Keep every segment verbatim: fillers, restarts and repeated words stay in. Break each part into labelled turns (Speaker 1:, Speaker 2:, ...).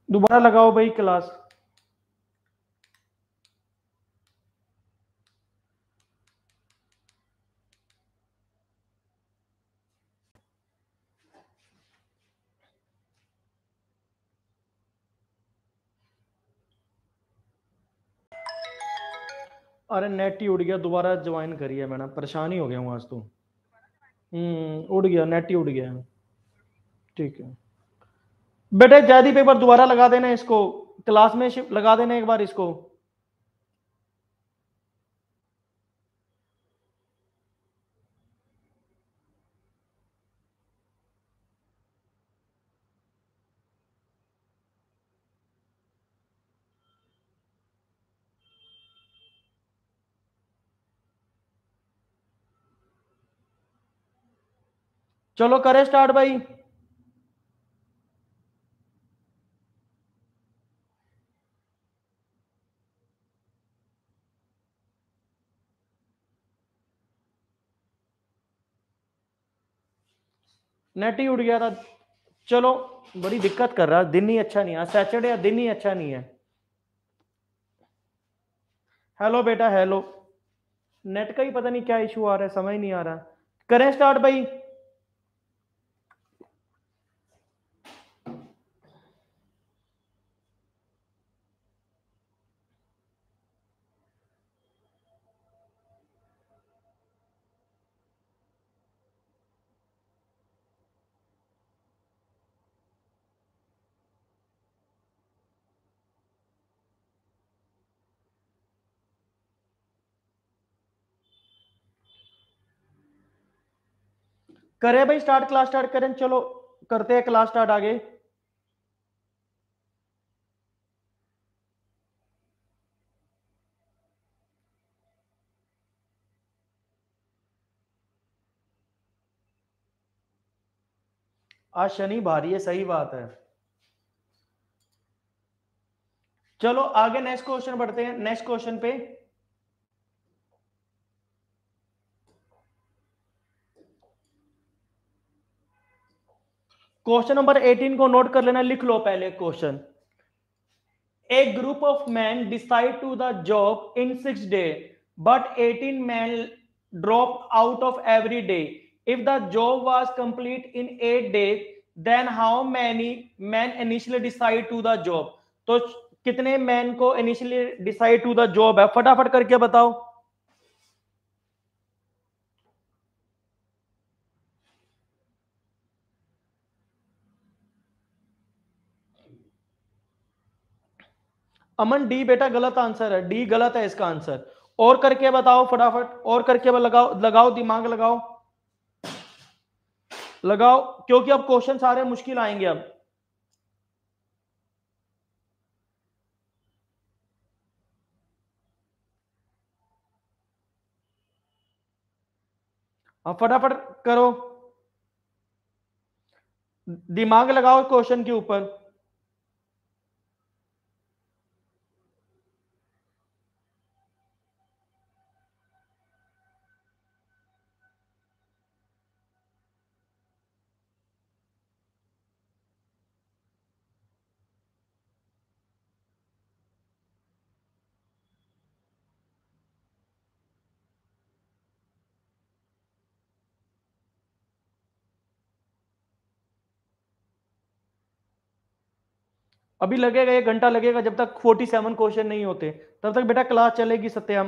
Speaker 1: दोबारा लगाओ भाई क्लास। अरे नेट ही उड़ गया, दोबारा ज्वाइन करिए मैंने, परेशान ही हो गया हूँ आज तो। हम्म उड़ गया, नेट ही उड़ गया। ठीक है बेटे, जयदीप एक बार दोबारा लगा देना इसको, क्लास में शिफ्ट लगा देना एक बार इसको। चलो करें स्टार्ट भाई। नेट ही उड़ गया था। चलो, बड़ी दिक्कत कर रहा है, दिन ही अच्छा नहीं है, सैटरडे दिन ही अच्छा नहीं है। हेलो बेटा हेलो। नेट का ही पता नहीं क्या इशू आ रहा है, समझ नहीं आ रहा। करें स्टार्ट भाई। करें भाई स्टार्ट, क्लास स्टार्ट करें, चलो करते हैं क्लास स्टार्ट आगे। आज शनि भारी है, सही बात है। चलो आगे नेक्स्ट क्वेश्चन बढ़ते हैं, नेक्स्ट क्वेश्चन पे। क्वेश्चन नंबर अठारह को नोट कर लेना, लिख लो पहले question. A group of men decide to the job in six days, but eighteen men drop out of every day. If the job was complete in eight days, then how many men initially decide to the job? तो कितने man को initially decide to the job है, फटाफट करके बताओ। अमन D बेटा गलत answer है, डी गलत है इसका आंसर। और करके बताओ फटाफट, और करके लगाओ, लगाओ दिमाग लगाओ, लगाओ, क्योंकि अब क्वेश्चन सारे मुश्किल आएंगे अब। अब फटाफट करो, दिमाग लगाओ क्वेश्चन के ऊपर। अभी लगेगा, एक घंटा लगेगा, जब तक फोर्टी सेवन क्वेश्चन नहीं होते तब तक बेटा क्लास चलेगी सत्यम।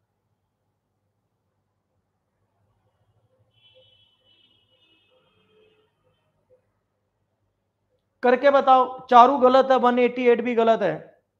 Speaker 1: करके बताओ, चारू गलत है, वन एटी एट भी गलत है।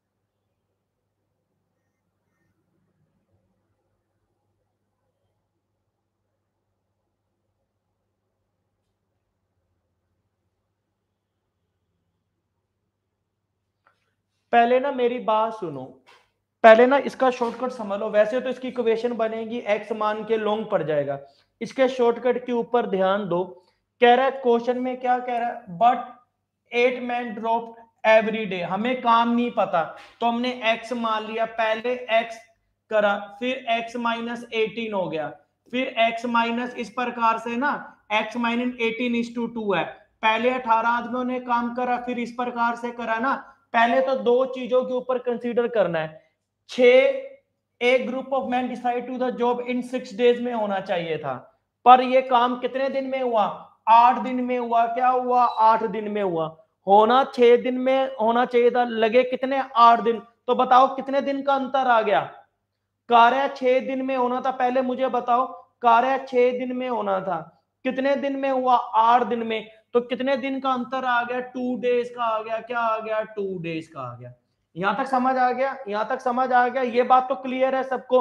Speaker 1: पहले ना मेरी बात सुनो, पहले ना इसका शॉर्टकट समझ लो। वैसे तो इसकी इक्वेशन बनेगी एक्स मान के लॉन्ग पड़ जाएगा, इसके शॉर्टकट के ऊपर ध्यान दो। कह रहा है क्वेश्चन में, क्या कह रहा है, but eight man drop every day, हमें काम नहीं पता तो हमने एक्स मान लिया, पहले एक्स करा, फिर एक्स माइनस एटीन हो गया, फिर एक्स माइनस इस प्रकार से ना, x minus eighteen is to two है, पहले अठारह आदमियों ने काम करा, फिर इस प्रकार से करा ना, पहले तो दो चीजों के ऊपर कंसीडर करना है। छह एक group of man decide to the job in six days में होना चाहिए था, पर ये काम कितने दिन में हुआ? आठ दिन में हुआ। क्या हुआ? आठ दिन में हुआ। होना छह दिन में होना चाहिए था, लगे कितने? आठ दिन। तो बताओ कितने दिन का अंतर आ गया? कार्य छह दिन में होना था, पहले मुझे बताओ। कार्य छह दिन में होना था, कितने दिन में हुआ? आठ दिन में। तो कितने दिन का अंतर आ गया? टू डेज का आ गया। क्या आ गया? टू डेज का आ गया। यहां तक समझ आ गया? यहां तक समझ आ गया? ये बात तो क्लियर है सबको।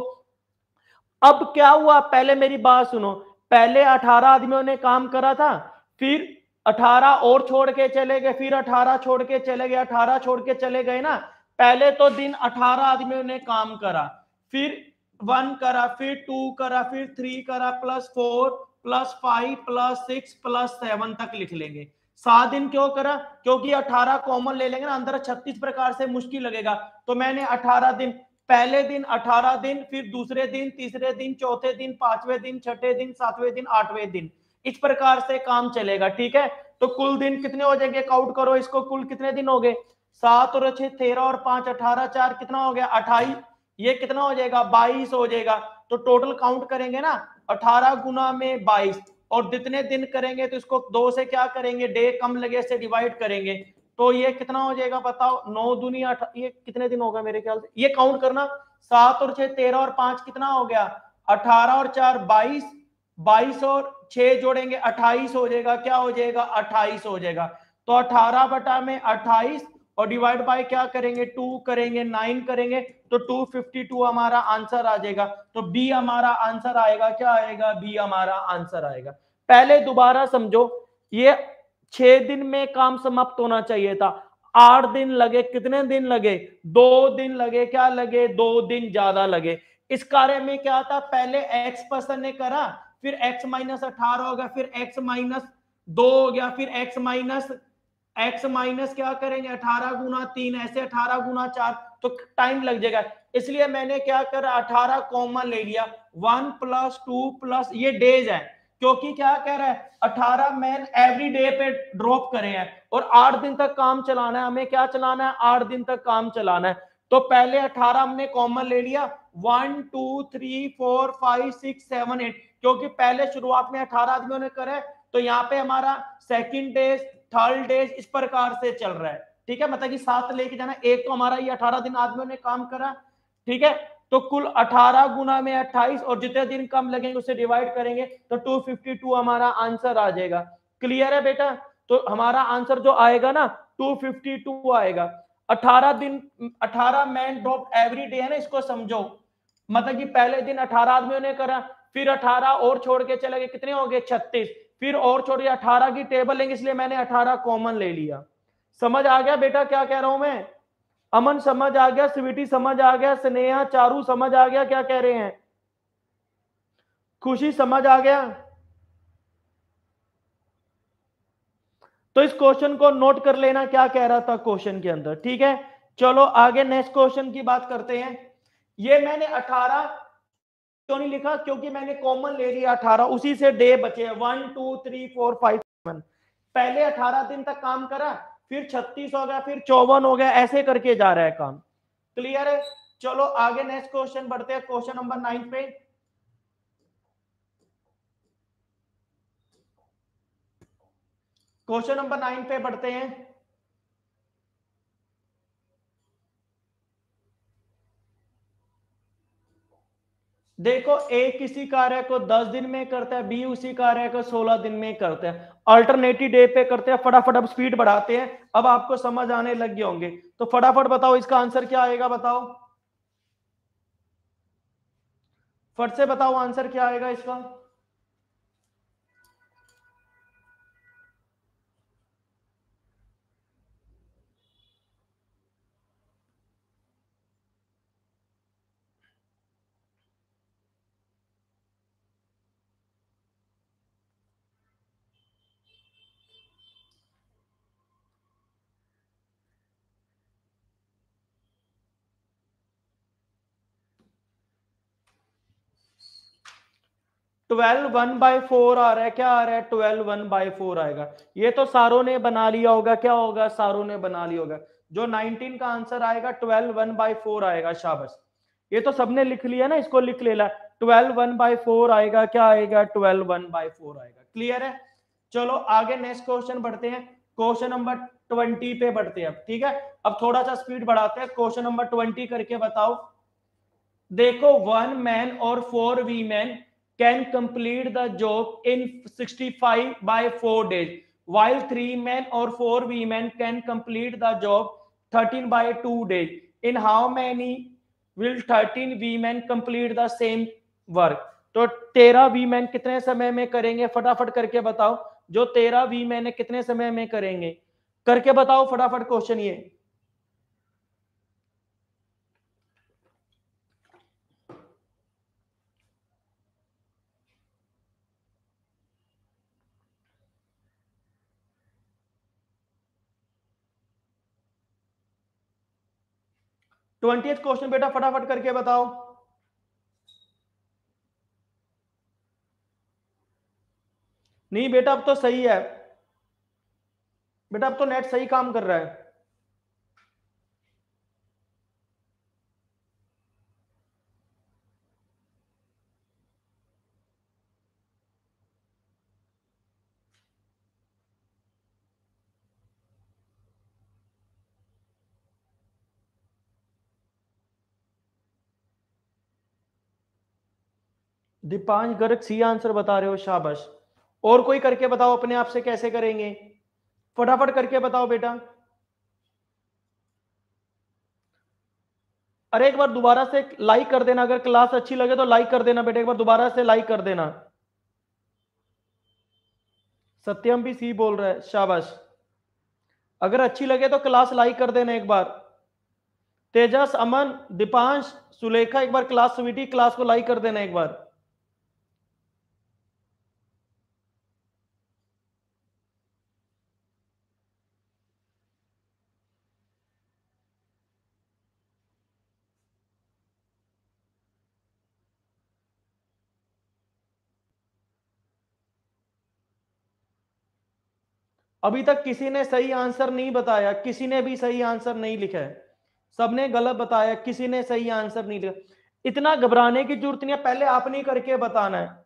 Speaker 1: अब क्या हुआ? पहले मेरी बात सुनो। पहले अठारह आदमियों ने काम करा था, फिर अठारह और छोड़ के चले गए, फिर अठारह छोड़ के चले गए, अठारह छोड़ के चले गए ना। पहले तो दिन अठारह आदमियों ने काम करा, फिर वन करा, फिर टू करा, फिर थ्री करा, plus four plus five plus six plus seven तक लिख लेंगे। सात दिन क्यों करा? क्योंकि अठारह कॉमन ले लेंगे ना, अंदर छत्तीस प्रकार से मुश्किल लगेगा। तो मैंने अठारह दिन, पहले दिन अठारह दिन, फिर दूसरे दिन, तीसरे दिन, चौथे दिन, पांचवें दिन, छठे दिन, सातवें दिन, आठवें दिन, इस प्रकार से काम चलेगा। ठीक है, तो कुल दिन कितने हो जाएंगे? काउंट करो इसको, कुल कितने दिन हो गए? सात और छह तेरह और पांच अठारह, चार कितना हो गया? अट्ठाईस। ये कितना हो जाएगा? बाईस हो जाएगा। तो टोटल काउंट करेंगे ना, अठारह गुना में बाईस, और जितने दिन करेंगे तो इसको दो से क्या करेंगे? डे कम लगे से डिवाइड करेंगे। तो ये कितना हो जाएगा बताओ? नौ दुनिया अठ, ये कितने दिन होगा मेरे ख्याल से? ये काउंट करना, सात और छह तेरह और पांच कितना हो गया? अठारह और चार बाईस, बाईस और छह जोड़ेंगे अट्ठाईस हो जाएगा। क्या हो जाएगा? अट्ठाईस हो जाएगा। तो अठारह बटा में अट्ठाईस और डिवाइड बाय क्या करेंगे? टू करेंगे, नाइन करेंगे, तो टू फिफ्टी टू हमारा आंसर आ जाएगा। तो बी हमारा आंसर आएगा। क्या आएगा? बी हमारा आंसर आएगा। पहले दोबारा समझो, ये छह दिन में काम समाप्त होना चाहिए था, आठ दिन लगे। कितने दिन लगे? दो दिन लगे। क्या लगे? दो दिन ज्यादा लगे। इस कार्य में क्या था? पहले एक्स पर्सन ने करा, फिर एक्स माइनस अठारह हो गया, फिर एक्स माइनस दो हो गया, फिर एक्स माइनस एक्स माइनस क्या करेंगे? अठारह गुना तीन, ऐसे अठारह गुना चार, तो टाइम लग जाएगा। इसलिए मैंने क्या करा? अठारह कॉमन ले लिया। वन प्लस टू प्लस ये डेज है, क्योंकि क्या कह रहा है? अठारह मैन एवरी डे पे ड्रॉप करे हैं, और आठ दिन तक काम चलाना है हमें। क्या चलाना है? आठ दिन तक काम चलाना है। तो पहले अठारह हमने कॉमन ले लिया, one two three four five six seven eight, क्योंकि पहले शुरुआत में अठारह आदमियों ने करे, तो यहाँ पे हमारा सेकंड डेज, थर्ड डेज इस प्रकार से चल रहा है। ठीक है, मतलब कि सात लेके जाना। एक तो हमारा ये अठारह दिन आदमियों ने काम करा। ठीक है, तो कुल अठारह गुना में अट्ठाईस, और जितने दिन कम लगेंगे उसे डिवाइड करेंगे, तो टू फिफ्टी टू हमारा आंसर आ जाएगा। क्लियर है बेटा? तो हमारा आंसर जो आएगा ना, टू फिफ्टी टू आएगा। अठारह दिन, अठारह मैन ड्रॉप एवरी डे है ना, इसको समझो। मतलब कि पहले दिन अठारह आदमियों ने करा, फिर अठारह और छोड़ के चले गए, कितने हो गए? छत्तीस। फिर और छोड़ के अठारह की टेबल लेंगे, इसलिए मैंने अठारह कॉमन ले लिया। समझ आ गया बेटा क्या कह रहा हूं मैं? अमन समझ आ गया? स्वीटी समझ आ गया? स्नेहा, चारू समझ आ गया क्या कह रहे हैं? खुशी समझ आ गया? तो इस क्वेश्चन को नोट कर लेना, क्या कह रहा था क्वेश्चन के अंदर। ठीक है, चलो आगे नेक्स्ट क्वेश्चन की बात करते हैं। ये मैंने अठारह क्यों नहीं लिखा? क्योंकि मैंने कॉमन ले लिया अठारह, उसी से डे बचे one two three four five seven. पहले अठारह दिन तक काम करा, फिर छत्तीस हो गया, फिर चौवन हो गया, ऐसे करके जा रहा है काम। क्लियर है? चलो आगे नेक्स्ट क्वेश्चन बढ़ते हैं, क्वेश्चन नंबर नाइन पे। क्वेश्चन नंबर नाइन पे बढ़ते हैं। देखो, ए किसी कार्य को दस दिन में करता है, बी उसी कार्य को सोलह दिन में करता है, अल्टरनेटिव डे पे करते हैं। फटाफट अब स्पीड बढ़ाते हैं, अब आपको समझ आने लग गए होंगे। तो फटाफट बताओ इसका आंसर क्या आएगा? बताओ, फट से बताओ आंसर क्या आएगा इसका। ट्वेल्व वन बाई फोर आ रहा है। क्या आ रहा है? ट्वेल्व वन बाई फोर आएगा। ये तो सारों ने बना लिया होगा। क्या होगा? सारों ने बना लिया होगा। जो नाइनटीन का आंसर आएगा ट्वेल्व वन बाई फोर आएगा। शाबाश, ये तो सबने लिख लिया ना, इसको लिख लेना। ट्वेल्व वन बाई फोर आएगा, क्या आएगा? ट्वेल्व वन बाई फोर आएगा। क्लियर है? चलो आगे नेक्स्ट क्वेश्चन बढ़ते हैं। क्वेश्चन नंबर ट्वेंटी पे बढ़ते हैं अब, ठीक है। अब थोड़ा सा स्पीड बढ़ाते हैं। क्वेश्चन नंबर ट्वेंटी करके बताओ। देखो, वन मैन और four women can complete the job in sixty five by four days, while three men or four women can complete the job thirteen by two days. In how many will thirteen women complete the same work? तो तेरह women कितने समय में करेंगे? फटाफट करके बताओ। जो तेरह वीमेन है कितने समय में करेंगे? करके बताओ फटाफट क्वेश्चन ये। ट्वेंटियथ क्वेश्चन बेटा फटाफट करके बताओ। नहीं बेटा, अब तो सही है बेटा, अब तो नेट सही काम कर रहा है। दीपांश गर्ग सी आंसर बता रहे हो, शाबाश। और कोई करके बताओ अपने आप से कैसे करेंगे? फटाफट करके बताओ बेटा। अरे एक बार दोबारा से लाइक कर देना, अगर क्लास अच्छी लगे तो लाइक कर देना बेटा, एक बार दोबारा से लाइक कर देना। सत्यम भी सी बोल रहा है, शाबाश। अगर अच्छी लगे तो क्लास लाइक कर देना एक बार। तेजस, अमन, दीपांश, सुलेखा, एक बार क्लास स्वीटी क्लास को लाइक कर देना एक बार। अभी तक किसी ने सही आंसर नहीं बताया, किसी ने भी सही आंसर नहीं लिखा है, सबने गलत बताया, किसी ने सही आंसर नहीं लिखा। इतना घबराने की जरूरत नहीं है, पहले आपने करके बताना है।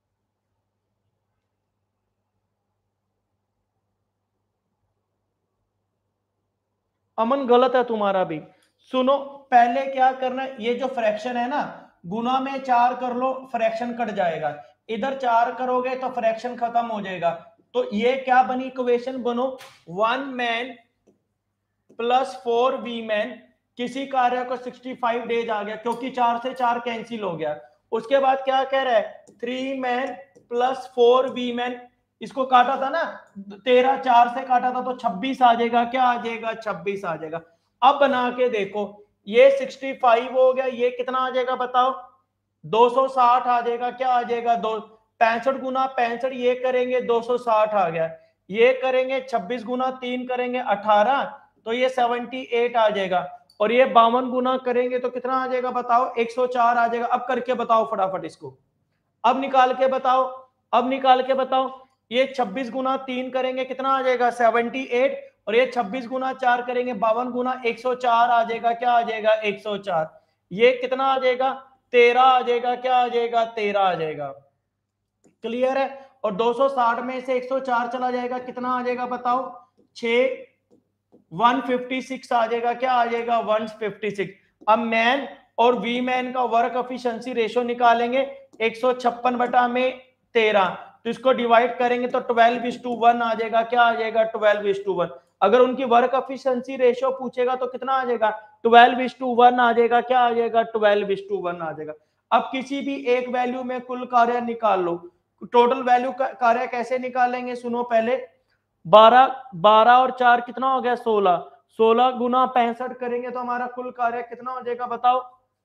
Speaker 1: अमन गलत है तुम्हारा भी। सुनो, पहले क्या करना है, ये जो फ्रैक्शन है ना, गुना में चार कर लो, फ्रैक्शन कट जाएगा। इधर चार करोगे तो फ्रैक्शन खत्म हो जाएगा। तो ये क्या बनी इक्वेशन? बनो one man plus four women, किसी कार्य को सिक्सटी फाइव डेज आ गया क्योंकि चार से चार कैंसिल हो गया। उसके बाद क्या कह रहा है? Three man plus four women, इसको काटा था ना, तेरह चार से काटा था तो छब्बीस आ जाएगा, क्या आ जाएगा? छब्बीस आ जाएगा। अब बना के देखो, ये सिक्सटी फाइव हो गया, ये कितना आ जाएगा बताओ? दो सौ साठ आ जाएगा, क्या आ जाएगा? दो पैंसठ गुना पैंसठ, ये करेंगे दो सौ साठ आ गया। ये करेंगे छब्बीस गुना तीन करेंगे अठारह, तो ये अठहत्तर आ जाएगा। और ये बावन गुना करेंगे तो कितना आ जाएगा बताओ? एक सौ चार आ जाएगा। अब करके बताओ फटाफट इसको, अब निकाल के बताओ, अब निकाल के बताओ। ये छब्बीस गुना तीन करेंगे कितना आ जाएगा? अठहत्तर। और ये छब्बीस गुना चार करेंगे बावन गुना एक सौ चार आ जाएगा, क्या आ जाएगा? एक सौ चार। ये कितना आ जाएगा? तेरह आ जाएगा, क्या आ जाएगा? तेरह आ जाएगा। क्लियर है? और दो सौ साठ में से एक सौ चार चला जाएगा, कितना आ जाएगा बताओ? छह वन फिफ्टी सिक्स आ जाएगा, क्या आ जाएगा? One fifty six. अब मैन और वी मैन का वर्क एफिशिएंसी रेशियो निकालेंगे, एक सौ छप्पन बटा में तेरह, तो इसको डिवाइड करेंगे तो ट्वेल्व इज टू वन आ जाएगा, क्या आ जाएगा? Twelve is to one. अगर उनकी वर्क एफिशिएंसी रेशियो पूछेगा तो कितना आ जाएगा? ट्वेल्व इज टू वन आ जाएगा, क्या आ जाएगा? ट्वेल्व इज टू वन आ जाएगा। अब किसी भी एक वैल्यू में कुल कार्य निकाल लो। टोटल वैल्यू का कार्य कैसे निकालेंगे? सुनो पहले, बारह बारह और चार कितना हो गया? सोलह। सोलह गुना पैंसठ करेंगे तो हमारा कुल कार्य कितना हो जाएगा बताओ?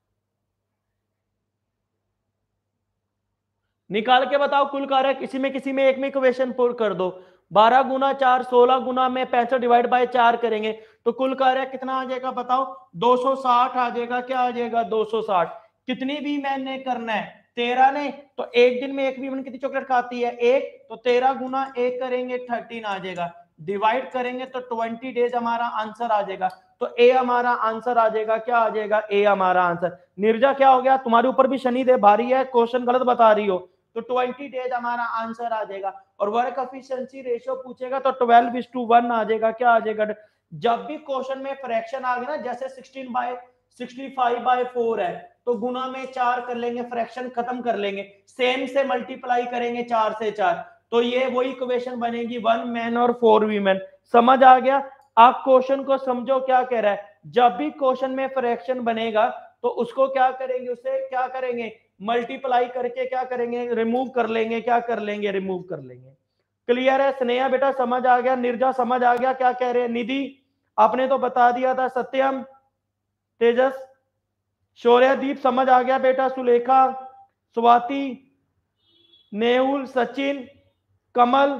Speaker 1: निकाल के बताओ कुल कार्य, किसी में किसी में एक में इक्वेशन पुट कर दो। बारह गुना चार, सोलह गुना में पैंसठ डिवाइड बाय चार करेंगे तो कुल कार्य कितना आ जाएगा बताओ? दो सौ साठ आ जाएगा, क्या आ जाएगा? दो सौ साठ। कितनी भी मैंने करना है? तेरह ने, तो एक दिन में एक भी कितनी चॉकलेट खाती है? एक। तो तेरह गुना एक करेंगे थर्टीन आ जाएगा, डिवाइड करेंगे तो ट्वेंटी डेज हमारा आंसर आ जाएगा। तो ए हमारा आंसर आ जाएगा, क्या आ जाएगा, ए हमारा आंसर। निर्जा क्या हो गया, तुम्हारे ऊपर भी शनि देव भारी है, क्वेश्चन गलत बता रही हो, तो ट्वेंटी डेज हमारा आंसर आ जाएगा। और वर्क एफिशिएंसी रेशियो पूछेगा तो ट्वेल्व इज टू वन आ जाएगा, क्या आ जाएगा। जब भी क्वेश्चन में फ्रैक्शन आ गया ना, जैसे sixteen by sixty five by four है, तो गुना में चार कर लेंगे, फ्रैक्शन खत्म कर लेंगे, सेम से मल्टीप्लाई करेंगे चार से चार, तो ये वही इक्वेशन बनेगी, वन मैन और फोर वीमेन। समझ आ गया। आप क्वेश्चन को समझो क्या कह रहा है। जब भी क्वेश्चन में फ्रैक्शन बनेगा तो उसको क्या करेंगे, उसे क्या करेंगे, मल्टीप्लाई करके क्या करेंगे, रिमूव कर लेंगे, क्या कर लेंगे, रिमूव कर लेंगे। क्लियर है। स्नेहा बेटा समझ आ गया, निर्जा समझ आ गया क्या कह रहे हैं, निधि आपने तो बता दिया था, सत्यम, तेजस, शौर्यदीप समझ आ गया बेटा, सुलेखा, स्वाति, नेहुल, सचिन, कमल,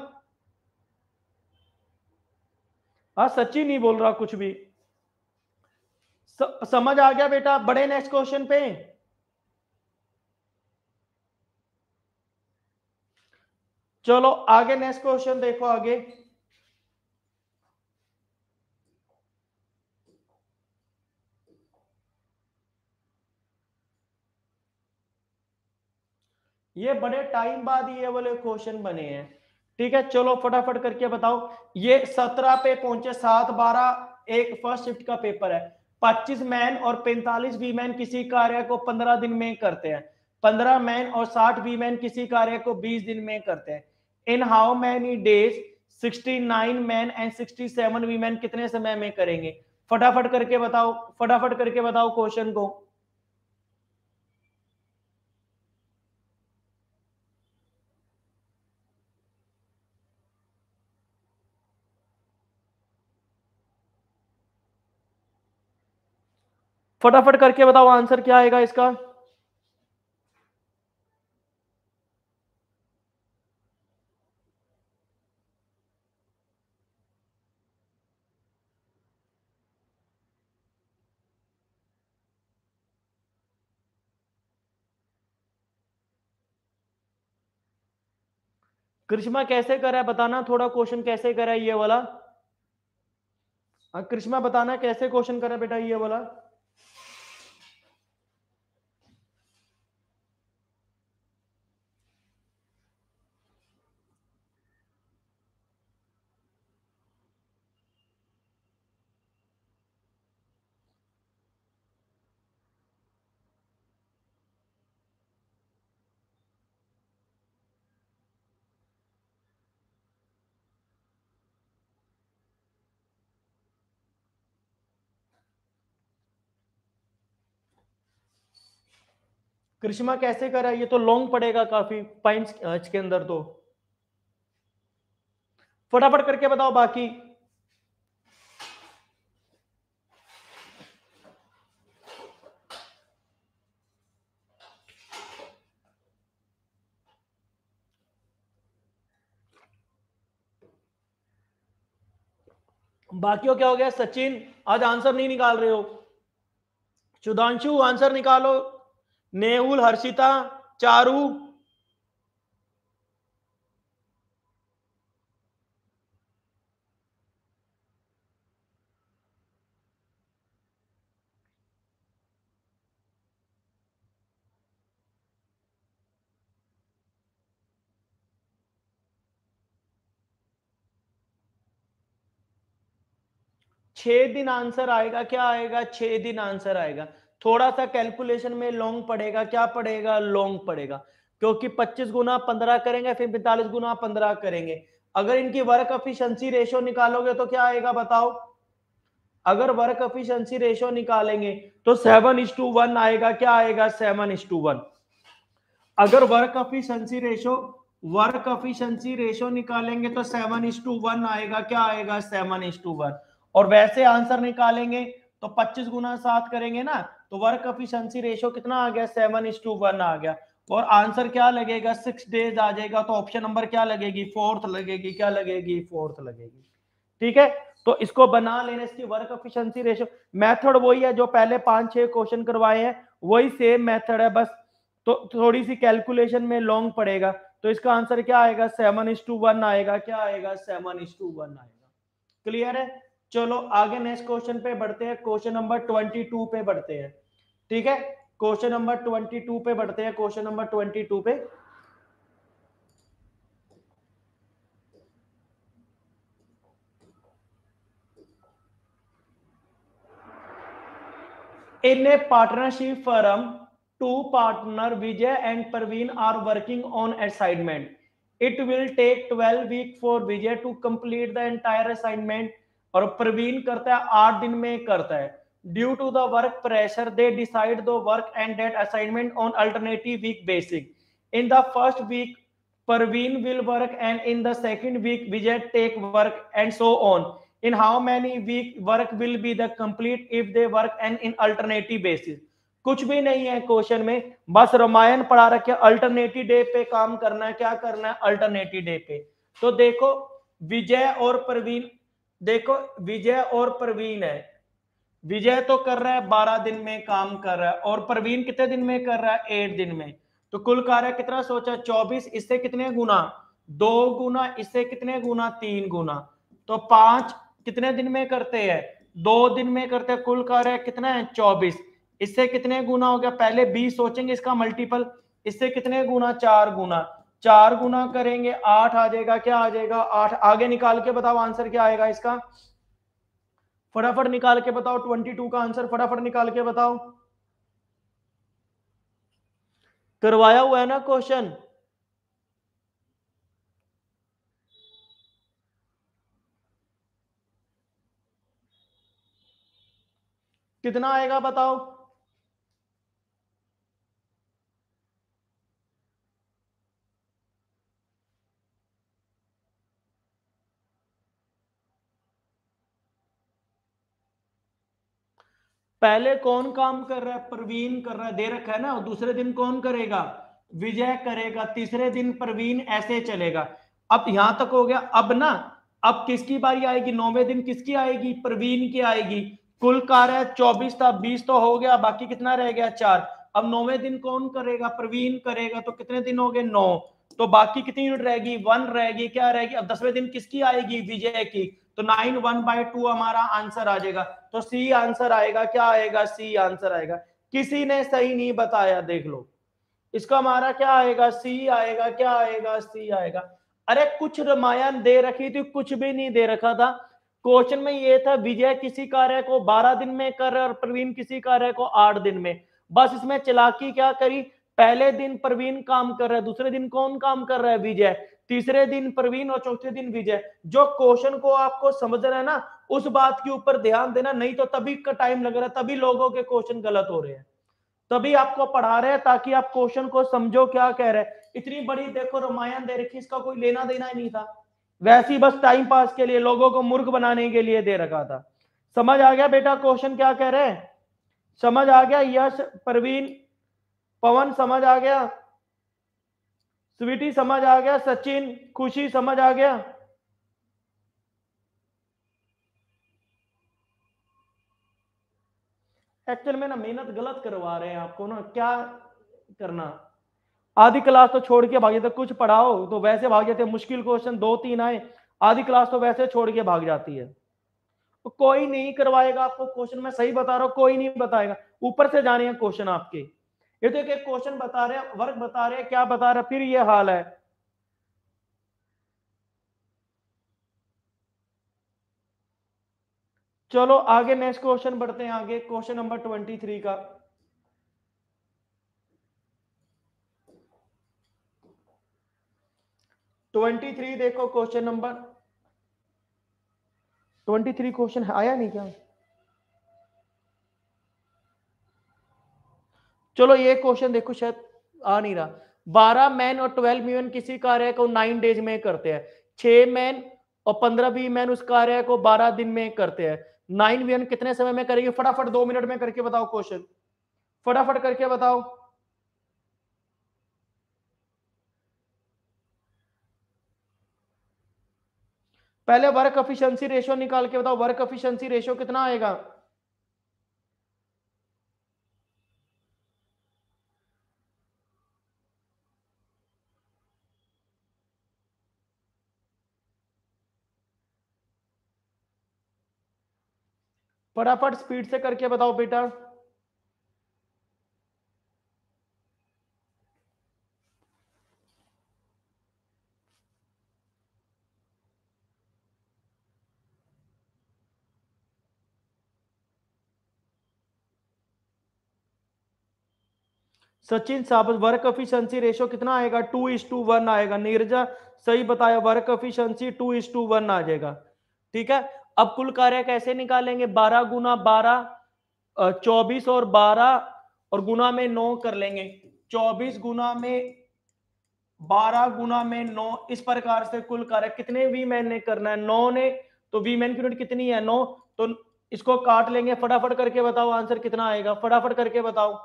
Speaker 1: हाँ सचिन नहीं बोल रहा कुछ भी। स, समझ आ गया बेटा। बड़े नेक्स्ट क्वेश्चन पे। चलो आगे नेक्स्ट क्वेश्चन देखो आगे। ये बड़े टाइम बाद ये वाले क्वेश्चन बने हैं, ठीक है। चलो फटाफट करके बताओ। ये सत्रह पे पहुंचे, सात बारह एक फर्स्ट शिफ्ट का पेपर है। पच्चीस मैन और पैंतालीस वीमेन किसी कार्य को पंद्रह दिन में करते हैं। पंद्रह मैन और साठ वीमेन किसी कार्य को बीस दिन में करते हैं। In how many days sixty nine man and sixty seven women कितने समय में करेंगे। फटाफट करके बताओ, फटाफट करके बताओ क्वेश्चन को। फटाफट करके बताओ आंसर क्या आएगा इसका। कृष्णा कैसे करा है बताना, थोड़ा क्वेश्चन कैसे करा है ये वाला। हाँ कृष्णा बताना कैसे क्वेश्चन करा बेटा ये वाला। कृष्णा कैसे करा है, ये तो लॉन्ग पड़ेगा काफी पॉइंट्स के अंदर, तो फटाफट करके बताओ बाकी। बाकियों क्या हो गया, सचिन आज आंसर नहीं निकाल रहे हो, सुधांशु आंसर निकालो, नेहुल, हर्षिता, चारू, छह दिन आंसर आएगा, क्या आएगा, छह दिन आंसर आएगा। थोड़ा सा कैलकुलेशन में लॉन्ग पड़ेगा, क्या पड़ेगा, लॉन्ग पड़ेगा, क्योंकि पच्चीस गुना पंद्रह करेंगे, फिर पैंतालीस गुना पंद्रह करेंगे। अगर इनकी वर्क एफिशिएंसी रेशियो निकालोगे तो क्या आएगा बताओ। अगर वर्क एफिशिएंसी रेशियो निकालेंगे तो सेवन इज टू वन आएगा, क्या आएगा, सेवन इज टू वन। अगर work efficiency ratio work efficiency ratio निकालेंगे तो सेवन इज टू वन आएगा, क्या आएगा, सेवन इज टू वन। और वैसे आंसर निकालेंगे तो पच्चीस गुना सात करेंगे ना, तो वर्क एफिशिएंसी रेशियो कितना आ गया, सेवन इज टू वन आ गया। और आंसर क्या लगेगा, सिक्स डेज आ जाएगा। तो ऑप्शन नंबर क्या लगेगी, फोर्थ लगेगी, क्या लगेगी, फोर्थ लगेगी। ठीक है, तो इसको बना लेने, इसकी वर्क एफिशिएंसी रेशियो मेथड वही है जो पहले पांच छह क्वेश्चन करवाए हैं, वही सेम मेथड है, बस तो थोड़ी सी कैलकुलेशन में लॉन्ग पड़ेगा। तो इसका आंसर क्या आएगा, सेवन इज टू वन आएगा, क्या आएगा, सेवन इज टू वन आएगा। क्लियर है। चलो आगे नेक्स्ट क्वेश्चन पे बढ़ते हैं, क्वेश्चन नंबर ट्वेंटी टू पे बढ़ते हैं। ठीक है, क्वेश्चन नंबर ट्वेंटी टू पे बढ़ते हैं, क्वेश्चन नंबर ट्वेंटी टू पे। In a partnership firm, two partner Vijay and Praveen are working on assignment. It will take twelve weeks for Vijay to complete the entire assignment और प्रवीण करता है आठ दिन में करता है। Due to the work pressure, they decide the work and that assignment on alternative week basis. In the first week, Praveen will work and in the second week, Vijay take work and so on. In how many week work will be the complete if they work and in alternative basis? कुछ भी नहीं है question में, बस रामायण पढ़ा रखे alternative day पे काम करना है। क्या करना है? अल्टरनेटिव डे पे। तो देखो विजय और प्रवीण, देखो विजय और प्रवीण है। विजय तो कर रहा है बारह दिन में काम कर रहा है और प्रवीण कितने दिन में कर रहा है? एट दिन में। तो कुल कार्य कितना सोचा? चौबीस। इससे कितने गुना? दो गुना। इससे कितने गुना? तीन गुना। तो पांच कितने दिन में करते हैं? दो दिन में करते हैं। कुल कार्य कितना है? चौबीस। इससे कितने गुना हो गया? पहले बीस सोचेंगे इसका मल्टीपल। इससे कितने गुना? चार गुना। चार गुना करेंगे आठ आ जाएगा। क्या आ जाएगा? आठ। आगे निकाल के बताओ आंसर क्या आएगा इसका। फटाफट निकाल के बताओ ट्वेंटी टू का आंसर, फटाफट निकाल के बताओ। करवाया हुआ है ना क्वेश्चन? कितना आएगा बताओ। पहले कौन काम कर रहा है? प्रवीण कर रहा है, दे रखा है ना। दूसरे दिन कौन करेगा? विजय करेगा। तीसरे दिन प्रवीण। ऐसे चलेगा। अब यहां तक हो गया। अब ना, अब किसकी बारी आएगी? नौवें दिन किसकी आएगी? प्रवीण की आएगी। कुल कार्य चौबीस था, बीस तो हो गया, बाकी कितना रह गया? चार। अब नौवें दिन कौन करेगा? प्रवीण करेगा। तो कितने दिन हो गए? नौ। तो बाकी कितनी यूनिट रहेगी? वन रहेगी। क्या रहेगी? अब दसवें दिन किसकी आएगी? विजय की। तो नाइन वन बाई टू हमारा आंसर आ जाएगा। तो सी आंसर आएगा। क्या आएगा? सी आंसर आएगा। किसी ने सही नहीं बताया, देख लो। इसका हमारा क्या आएगा? सी आएगा। क्या आएगा? सी आएगा। अरे कुछ रामायण दे रखी थी, कुछ भी नहीं दे रखा था। क्वेश्चन में ये था विजय किसी कार्य को बारह दिन में कर रहा है और प्रवीण किसी कार्य को आठ दिन में। बस इसमें चालाकी क्या करी? पहले दिन प्रवीण काम कर रहा है, दूसरे दिन कौन काम कर रहा है? विजय। तीसरे दिन प्रवीण और चौथे दिन विजय। जो क्वेश्चन को आपको समझ रहा है ना, उस बात के ऊपर ध्यान देना, नहीं तो तभी का टाइम लग रहा है, तभी लोगों के क्वेश्चन गलत हो रहे हैं। तभी आपको पढ़ा रहे हैं ताकि आप क्वेश्चन को समझो क्या कह रहे हैं। इतनी बड़ी देखो रामायण दे रखी, इसका कोई लेना देना ही नहीं था। वैसे ही बस टाइम पास के लिए, लोगों को मूर्ख बनाने के लिए दे रखा था। समझ आ गया बेटा क्वेश्चन क्या कह रहे हैं? समझ आ गया? यश, प्रवीण, पवन समझ आ गया? स्वीटी समझ आ गया? सचिन, खुशी समझ आ गया? एक्चुअल में ना मेहनत गलत करवा रहे हैं आपको ना, क्या करना। आधी क्लास तो छोड़ के भाग जाते, कुछ पढ़ाओ तो वैसे भाग जाते, मुश्किल क्वेश्चन दो तीन आए, आधी क्लास तो वैसे छोड़ के भाग जाती है। तो कोई नहीं करवाएगा आपको क्वेश्चन, मैं सही बता रहा हूँ, कोई नहीं बताएगा। ऊपर से जाने हैं क्वेश्चन आपके। ये तो एक क्वेश्चन बता रहे हैं, वर्क बता रहे हैं, क्या बता रहे हैं, फिर ये हाल है। चलो आगे नेक्स्ट क्वेश्चन बढ़ते हैं, आगे क्वेश्चन नंबर ट्वेंटी थ्री का। ट्वेंटी थ्री देखो question number twenty three. Question आया नहीं क्या? चलो ये क्वेश्चन देखो, शायद आ नहीं रहा। बारह मैन और ट्वेल्व वीमेन किसी कार्य को नाइन डेज में करते हैं। छह मैन और पंद्रह वीमेन उस कार्य को बारह दिन में करते हैं। नाइन वीमेन कितने समय में करेंगे? फटाफट दो मिनट में करके बताओ क्वेश्चन, फटाफट करके बताओ। पहले वर्क एफिशिएंसी रेशियो निकाल के बताओ, वर्क एफिशिएंसी रेशियो कितना आएगा? फटाफट स्पीड से करके बताओ बेटा। सचिन साहब वर्क एफिशिएंसी रेशो कितना आएगा? टू इज टू वन आएगा। नीरजा सही बताया, work efficiency two is to one आ जाएगा। ठीक है, अब कुल कार्य कैसे निकालेंगे? बारह गुना बारह, चौबीस और बारह और गुना में नौ कर लेंगे। चौबीस गुना में बारह गुना में नौ, इस प्रकार से कुल कार्य कितने वी मैन ने करना है? नौ ने। तो वी मैन की यूनिट कितनी है? नौ। तो इसको काट लेंगे। फटाफट करके बताओ आंसर कितना आएगा, फटाफट करके बताओ।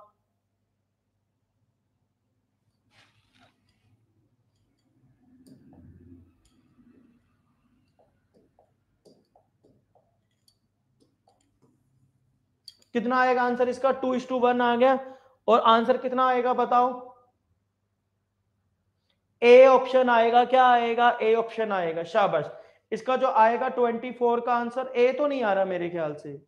Speaker 1: कितना आएगा आंसर इसका? टू इज टू वन आ गया। और आंसर कितना आएगा बताओ? ए ऑप्शन आएगा। क्या आएगा? ए ऑप्शन आएगा। शाबाश। इसका जो आएगा ट्वेंटी फोर का आंसर, ए तो नहीं आ रहा मेरे ख्याल से।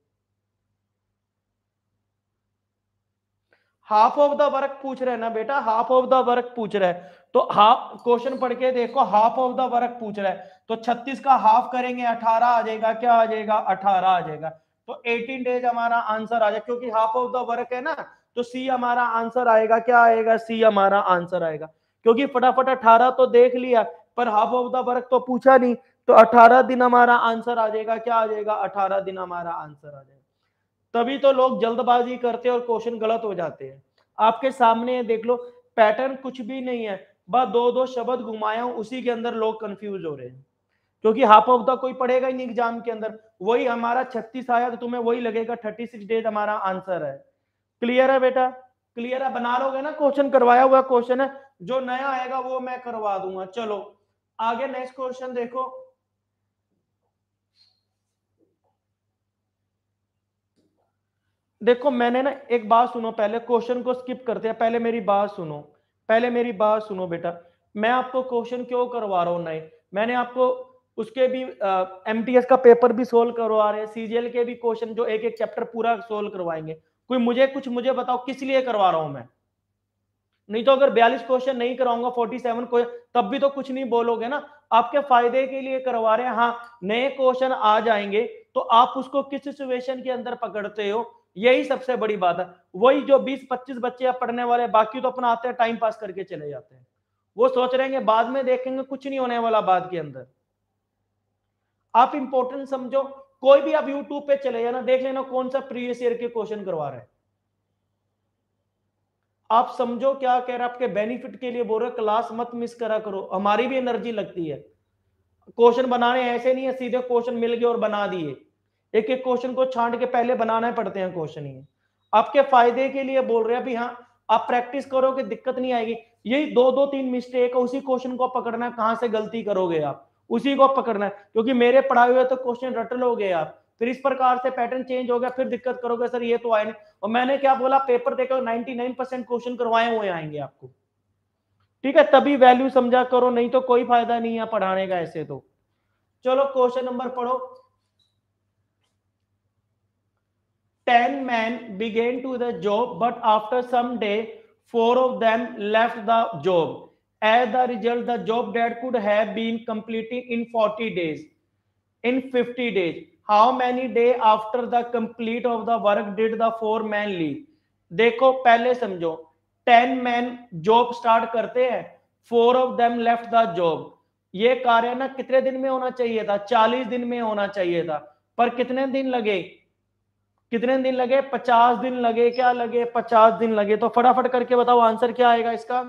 Speaker 1: हाफ ऑफ द वर्क पूछ रहे हैं ना बेटा, हाफ ऑफ द वर्क पूछ रहा है। तो हाफ क्वेश्चन पढ़ के देखो, हाफ ऑफ द वर्क पूछ रहा है। तो छत्तीस का हाफ करेंगे, अठारह आ जाएगा। क्या आ जाएगा? अठारह आ जाएगा। तो अठारह डेज हमारा आंसर आ जाएगा, क्योंकि हाफ ऑफ द वर्क है ना। तो सी हमारा आंसर आएगा। क्या आएगा? सी हमारा आंसर आएगा। क्योंकि फटाफट अठारह तो देख लिया, पर हाफ ऑफ द वर्क तो पूछा नहीं। तो अठारह दिन हमारा आंसर आ जाएगा। क्या आ जाएगा? अठारह दिन हमारा आंसर आ जाएगा। तभी तो लोग जल्दबाजी करते हैं और क्वेश्चन गलत हो जाते हैं। आपके सामने देख लो, पैटर्न कुछ भी नहीं है, बस दो दो शब्द घुमाया हूं, उसी के अंदर लोग कंफ्यूज हो रहे हैं। क्योंकि हाफ ऑफ द कोई पढ़ेगा ही नहीं एग्जाम के अंदर। वही हमारा छत्तीस आया तो तुम्हें वही लगेगा थर्टी सिक्स डेज हमारा आंसर है। क्लियर है बेटा? क्लियर है? बना लोगे ना? क्वेश्चन करवाया हुआ क्वेश्चन है, जो नया आएगा वो मैं करवा दूंगा। चलो आगे नेक्स्ट क्वेश्चन देखो। देखो मैंने ना एक बात सुनो, पहले क्वेश्चन को स्किप करते हैं, पहले मेरी बात सुनो। पहले मेरी बात सुनो बेटा। मैं आपको क्वेश्चन क्यों करवा रहा हूँ नए? मैंने आपको उसके भी एमटीएस का पेपर भी सोल्व करवा रहे हैं, सीजीएल के भी क्वेश्चन जो एक एक चैप्टर पूरा सोल्व करवाएंगे। कोई मुझे कुछ मुझे बताओ किस लिए करवा रहा हूं मैं? नहीं तो अगर बयालीस क्वेश्चन नहीं कराऊंगा, फोर्टी सेवन को, तब भी तो कुछ नहीं बोलोगे ना। आपके फायदे के लिए करवा रहे हैं। हाँ, नए क्वेश्चन आ जाएंगे तो आप उसको किस सिचुएशन के अंदर पकड़ते हो, यही सबसे बड़ी बात है। वही जो बीस पच्चीस बच्चे आप पढ़ने वाले, बाकी तो अपना आते हैं टाइम पास करके चले जाते हैं। वो सोच रहे हैं बाद में देखेंगे, कुछ नहीं होने वाला बाद के अंदर। आप इंपॉर्टेंट समझो। कोई भी आप यूट्यूब पे चले जाना, देख लेना कौन सा प्रीवियस ईयर के क्वेश्चन करवा रहे हैं। आप समझो क्या कह रहे हैं, आपके बेनिफिट के लिए बोल रहे, क्लास मत मिस करा करो, हमारी भी एनर्जी लगती है। क्वेश्चन बनाने ऐसे नहीं है सीधे क्वेश्चन मिल गए और बना दिए। एक एक क्वेश्चन को छांट के पहले बनाना पड़ते हैं क्वेश्चन। ही आपके फायदे के लिए बोल रहे हैं अभी। हाँ, आप प्रैक्टिस करोगे दिक्कत नहीं आएगी। यही दो दो तीन मिस्टेक है, उसी क्वेश्चन को पकड़ना है, कहां से गलती करोगे आप, उसी को पकड़ना है। क्योंकि मेरे पढ़ाए हुए तो क्वेश्चन रट लोगे आप, फिर इस प्रकार से पैटर्न चेंज हो गया, फिर दिक्कत करोगे सर ये तो आए नहीं। और मैंने क्या बोला, पेपर देखो नाइनटी नाइन परसेंट क्वेश्चन करवाए हुए आएंगे आपको। ठीक है, तभी वैल्यू समझा करो, नहीं तो कोई फायदा नहीं है पढ़ाने का ऐसे तो। चलो क्वेश्चन नंबर पढ़ो। ten men began to the job, but after some day four of them left the job. As the result, the job that could have been completed in forty days, in fifty days. How many days after the complete of the work did the four men leave? देखो पहले समझो, ten man job start करते हैं, four of them left the job. ये कार्य ना कितने दिन में होना चाहिए था? चालीस दिन में होना चाहिए था, पर कितने दिन लगे? कितने दिन लगे? पचास दिन लगे। क्या लगे? पचास दिन लगे। तो फटाफट करके बताओ आंसर क्या आएगा इसका?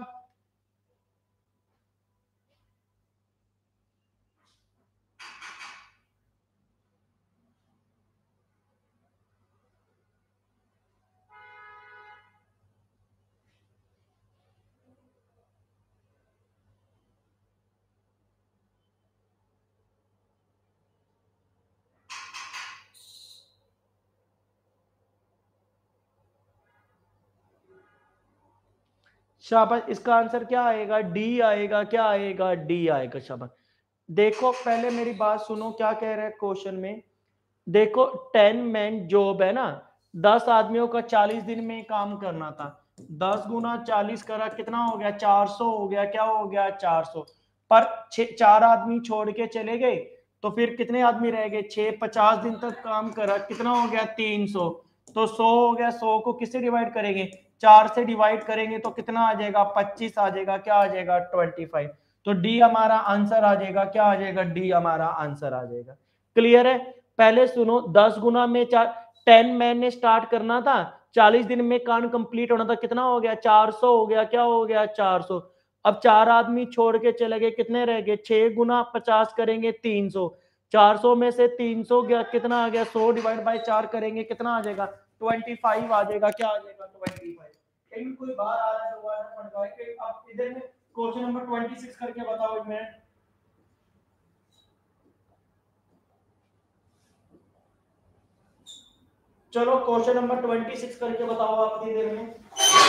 Speaker 1: शाबाश। इसका आंसर क्या आएगा? डी आएगा। क्या आएगा? डी आएगा। शाबाश। देखो पहले मेरी बात सुनो, क्या कह रहे हैं क्वेश्चन में। देखो टेन मैन जॉब है ना, दस आदमियों का चालीस दिन में काम करना था। दस गुना चालीस करा कितना हो गया, चार सौ हो गया। क्या हो गया, चार सौ। पर छह चार आदमी छोड़ के चले गए तो फिर कितने आदमी रह गए, छह। पचास दिन तक काम करा कितना हो गया, तीन सौ। तो सौ हो गया, सौ को किससे डिवाइड करेंगे, चार से डिवाइड करेंगे तो कितना आ जाएगा, पच्चीस आ जाएगा। क्या आ जाएगा, ट्वेंटी फाइव। तो डी हमारा आंसर आ जाएगा। क्या आ जाएगा, डी हमारा आंसर आ जाएगा। क्लियर है। पहले सुनो, दस गुना में चार, टेन मैन ने स्टार्ट करना था, चालीस दिन में काम कंप्लीट होना था, कितना हो गया, चार सौ हो गया। क्या हो गया, चार सौ। अब चार आदमी छोड़ के चले गए, कितने रह गए, छह गुना पचास करेंगे तीन सौ। चार सौ में से तीन सौ गया, कितना आ गया, सौ डिवाइड बाई चार करेंगे कितना आ जाएगा, ट्वेंटी फाइव आ जाएगा। क्या आ जाएगा, ट्वेंटी फाइव। लेकिन कोई बाहर आ रहा है दोबारा, अब इधर में क्वेश्चन नंबर ट्वेंटी सिक्स करके बताओ एक मिनट। चलो क्वेश्चन नंबर ट्वेंटी सिक्स करके बताओ आप इतनी देर में।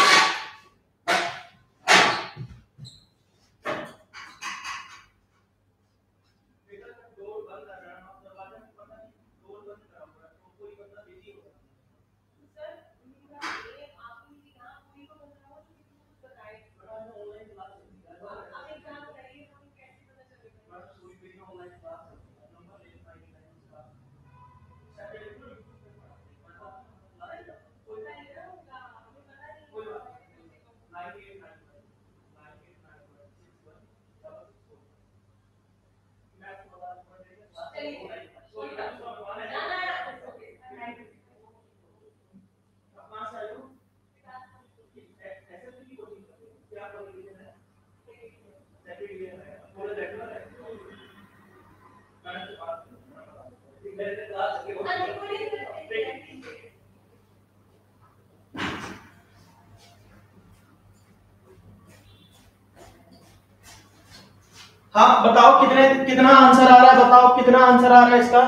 Speaker 1: हाँ बताओ कितने, कितना आंसर आ रहा है, बताओ कितना आंसर आ रहा है इसका।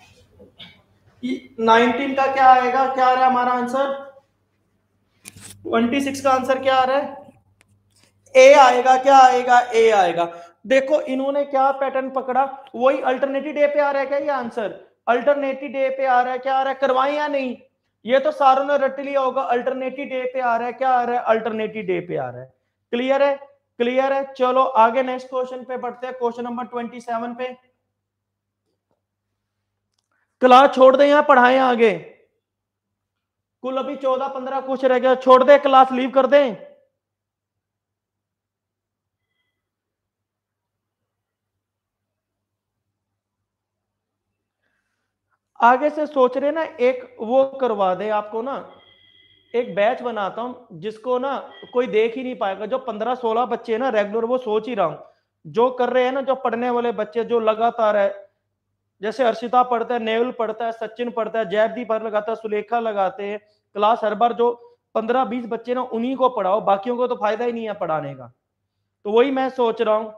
Speaker 1: नाइनटीन का क्या आएगा, क्या आ रहा है हमारा आंसर, ट्वेंटी सिक्स का आंसर क्या आ रहा है, ए आएगा। क्या आएगा, ए आएगा। देखो इन्होंने क्या पैटर्न पकड़ा, वही अल्टरनेटिव डे पे आ रहा है क्या, ये आंसर अल्टरनेटिव डे पे आ रहा है। क्या आ रहा है, करवाएं या नहीं, ये तो सारों ने रट लिया होगा। अल्टरनेटिव डे पे आ रहा है, क्या आ रहा है, अल्टरनेटिव डे पे आ रहा है। क्लियर है, क्लियर है। चलो आगे नेक्स्ट क्वेश्चन पे बढ़ते हैं, क्वेश्चन नंबर ट्वेंटी सेवन पे। क्लास छोड़ दें या पढ़ाएं आगे, कुल अभी चौदह पंद्रह कुछ रह गया, छोड़ दे क्लास, लीव कर दें। आगे से सोच रहे ना, एक वो करवा दे आपको ना, एक बैच बनाता हूं जिसको ना कोई देख ही नहीं पाएगा। जो पंद्रह सोलह बच्चे हैं ना रेगुलर, वो सोच ही रहा हूं जो कर रहे हैं ना, जो पढ़ने वाले बच्चे जो लगातार है, जैसे अर्शिता पढ़ता है, नेवल पढ़ता है, सचिन पढ़ता है, जयदीप हर लगाता है, सुलेखा लगाते हैं क्लास हर बार। जो पंद्रह बीस बच्चे ना उन्हीं को पढ़ाओ, बाकियों को तो फायदा ही नहीं है पढ़ाने का। तो वही मैं सोच रहा हूं,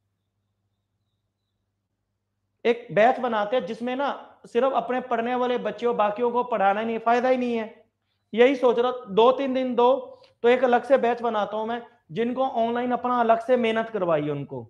Speaker 1: एक बैच बनाते हैं जिसमें ना सिर्फ अपने पढ़ने वाले बच्चों, बाकियों को पढ़ाना ही नहीं, फायदा ही नहीं है। यही सोच रहा, दो तीन दिन दो, तो एक अलग से बैच बनाता हूं मैं, जिनको ऑनलाइन अपना अलग से मेहनत करवाई उनको।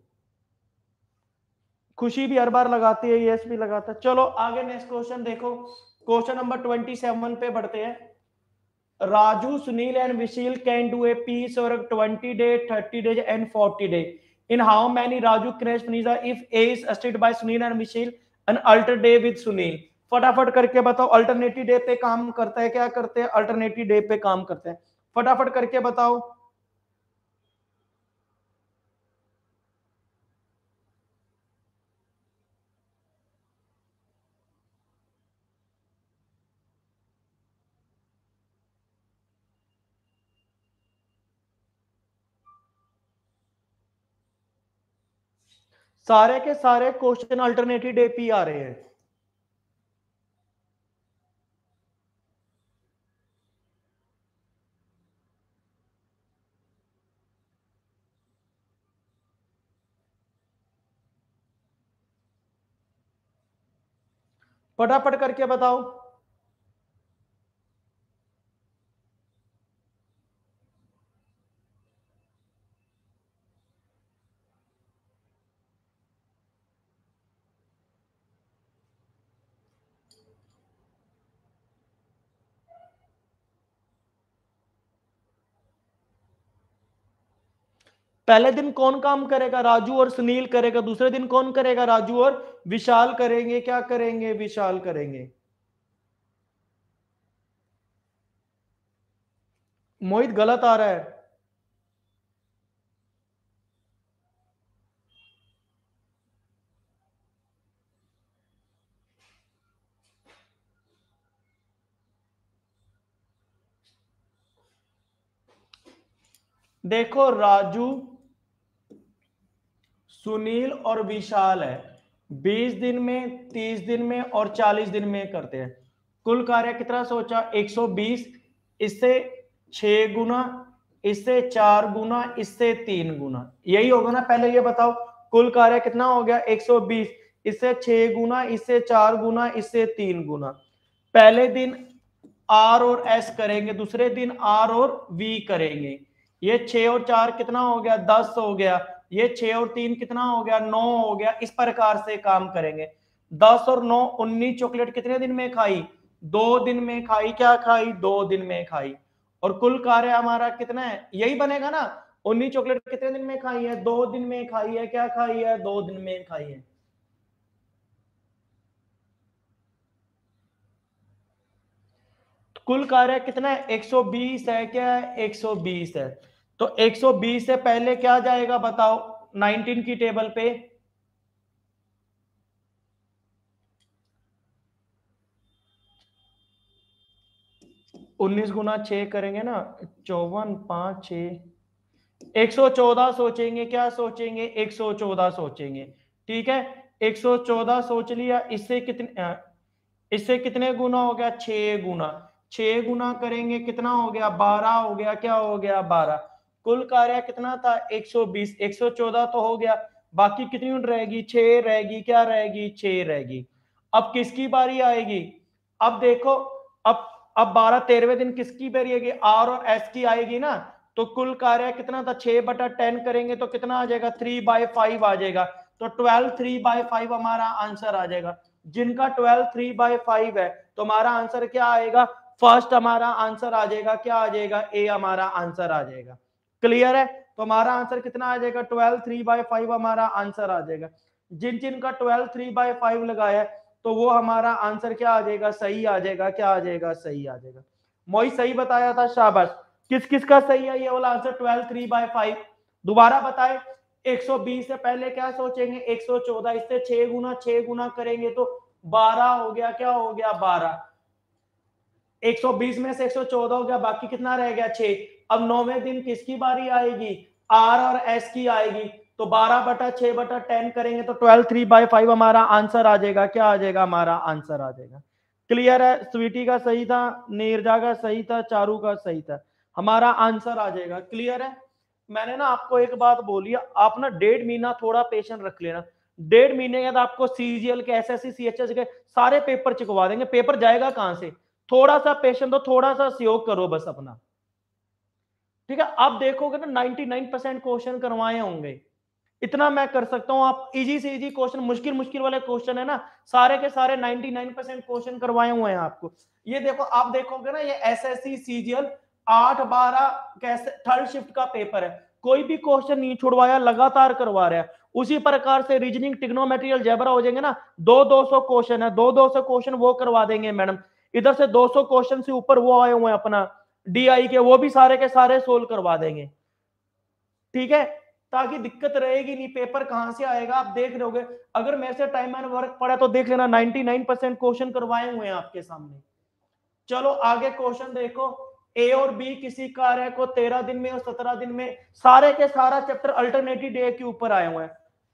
Speaker 1: खुशी भी हर बार लगाती है, यश भी लगाता है। चलो आगे नेक्स्ट क्वेश्चन देखो, क्वेश्चन नंबर ट्वेंटी सेवन पे बढ़ते हैं। Raju, Sunil, and Vishal can do a piece or a twenty day, thirty days, and forty day. In how many Raju can finish if A is assisted by Sunil and Vishal an alternate day with Sunil? फटाफट करके बताओ, alternative day पे काम करता है, क्या करते हैं, अल्टरनेटिव डे पे काम करते हैं। फटाफट करके बताओ। सारे के सारे क्वेश्चन अल्टरनेटिव डे पे आ रहे हैं। फटाफट करके बताओ। पहले दिन कौन काम करेगा? राजू और सुनील करेगा। दूसरे दिन कौन करेगा? राजू और विशाल करेंगे। क्या करेंगे? विशाल करेंगे। मोहित गलत आ रहा है। देखो राजू, सुनील और विशाल है, बीस दिन में, तीस दिन में और चालीस दिन में करते हैं। कुल कार्य कितना सोचा? एक सौ बीस, इससे छह गुना, इससे चार गुना, इससे तीन गुना, यही होगा ना? पहले ये बताओ, कुल कार्य कितना हो गया? एक सौ बीस, इससे छह गुना, इससे चार गुना, इससे तीन गुना। पहले दिन आर और एस करेंगे, दूसरे दिन आर और वी करेंगे। ये छह और चार कितना हो गया? दस हो गया। ये छह और तीन कितना हो गया? नौ हो गया। इस प्रकार से काम करेंगे। दस और नौ, उन्नीस चॉकलेट कितने दिन में खाई? दो दिन में खाई। क्या खाई? दो दिन में खाई। और कुल कार्य हमारा कितना है? यही बनेगा ना? उन्नीस चॉकलेट कितने दिन में खाई है? दो दिन में खाई है। क्या खाई है? दो दिन में खाई है। कुल कार्य कितना है? एक सौ बीस है। क्या है? एक सौ बीस है। तो एक सौ बीस से पहले क्या जाएगा बताओ? उन्नीस की टेबल पे उन्नीस गुना छह करेंगे ना, चौवन, पांच, छ, एक सौ चौदह सोचेंगे। क्या सोचेंगे? एक सौ चौदह सोचेंगे। ठीक है, एक सौ चौदह सोच लिया। इससे कितने इससे कितने गुना हो गया? छह गुना। छह गुना करेंगे, कितना हो गया? बारह हो गया। क्या हो गया? बारह। कुल कार्य कितना था? एक सौ बीस। एक सौ चौदह तो हो गया, बाकी कितनी यूनिट रहेगी? छह रहेगी। क्या रहेगी? छह रहेगी। अब किसकी बारी आएगी? अब देखो, अब अब बारह तेरहवें दिन किसकी बारी आएगी? आर और एस की आएगी ना। तो कुल कार्य कितना था? छह बटा टेन करेंगे तो कितना आ जाएगा? थ्री बाय फाइव आ जाएगा। तो ट्वेल्व थ्री बाय फाइव हमारा आंसर आ जाएगा। जिनका ट्वेल्व थ्री बाय फाइव है तो हमारा आंसर क्या आएगा? फर्स्ट हमारा आंसर आ जाएगा। क्या आ जाएगा? ए हमारा आंसर आ जाएगा। क्लियर है? तो हमारा आंसर कितना आ जाएगा? ट्वेल्व थ्री बाय फाइव हमारा आंसर आ जाएगा। जिन जिन का ट्वेल्व थ्री बाय फाइव लगाया है तो वो हमारा आंसर क्या आ जाएगा? सही आ जाएगा। क्या आ जाएगा? सही आ जाएगा। मोहित सही बताया था, शाबाश। किस किस का सही है ये वाला answer? Twelve three by five. दोबारा बताए, एक सौ बीस से पहले क्या सोचेंगे? एक सौ चौदह। इससे छह गुना, छह गुना करेंगे तो बारह हो गया। क्या हो गया? बारह। एक सौ बीस में से एक सौ चौदह हो गया, बाकी कितना रह गया? छह। अब नौवें दिन किसकी बारी आएगी? आर और एस की आएगी। तो बारह बटा छह बटा टेन करेंगे तो ट्वेल्व थ्री बाई फाइव हमारा आंसर आ जाएगा। क्या आ जाएगा? हमारा आंसर आ जाएगा। क्लियर है? स्वीटी का सही था, नीरजा का सही था, चारू का सही था, हमारा आंसर आ जाएगा। क्लियर है? मैंने ना आपको एक बात बोली, आप ना डेढ़ महीना थोड़ा पेशेंस रख लेना। डेढ़ महीने के बाद आपको सीजीएल के, एसएससी, सीएचएस के सारे पेपर चिकवा देंगे। पेपर जाएगा कहां से? थोड़ा सा पेशेंस दो, थोड़ा सा सहयोग करो बस अपना। ठीक है, आप देखोगे ना निन्यानवे परसेंट क्वेश्चन करवाए होंगे। इतना मैं कर सकता हूं। आप इजी से इजी क्वेश्चन, मुश्किल मुश्किल वाले क्वेश्चन है ना, सारे के सारे निन्यानवे परसेंट क्वेश्चन करवाए हुए हैं आपको। ये देखो, आप देखोगे ना, ये एसएससी सीजीएल आठ बारह कैसे थर्ड शिफ्ट का पेपर है, कोई भी क्वेश्चन नहीं छुड़वाया, लगातार करवा रहा है। उसी प्रकार से रीजनिंग, ट्रिग्नोमेट्री, अलजेब्रा हो जाएंगे ना, दो दो सौ क्वेश्चन है, दो दो सौ क्वेश्चन वो करवा देंगे मैडम। इधर से दो सौ क्वेश्चन से ऊपर वो आए हुए हैं अपना डीआई के, वो भी सारे के सारे सोल्व करवा देंगे। ठीक है, ताकि दिक्कत रहेगी नहीं। पेपर कहां से आएगा आप देख रहोगे। अगर मेरे से टाइम एंड वर्क पड़ा तो देख लेना, निन्यानवे परसेंट क्वेश्चन करवाए हुए हैं आपके सामने। चलो आगे क्वेश्चन देखो। ए और बी किसी कार्य को तेरह दिन में और सत्रह दिन में, सारे के सारा चैप्टर अल्टरनेटिव डे के ऊपर आए हुए हैं।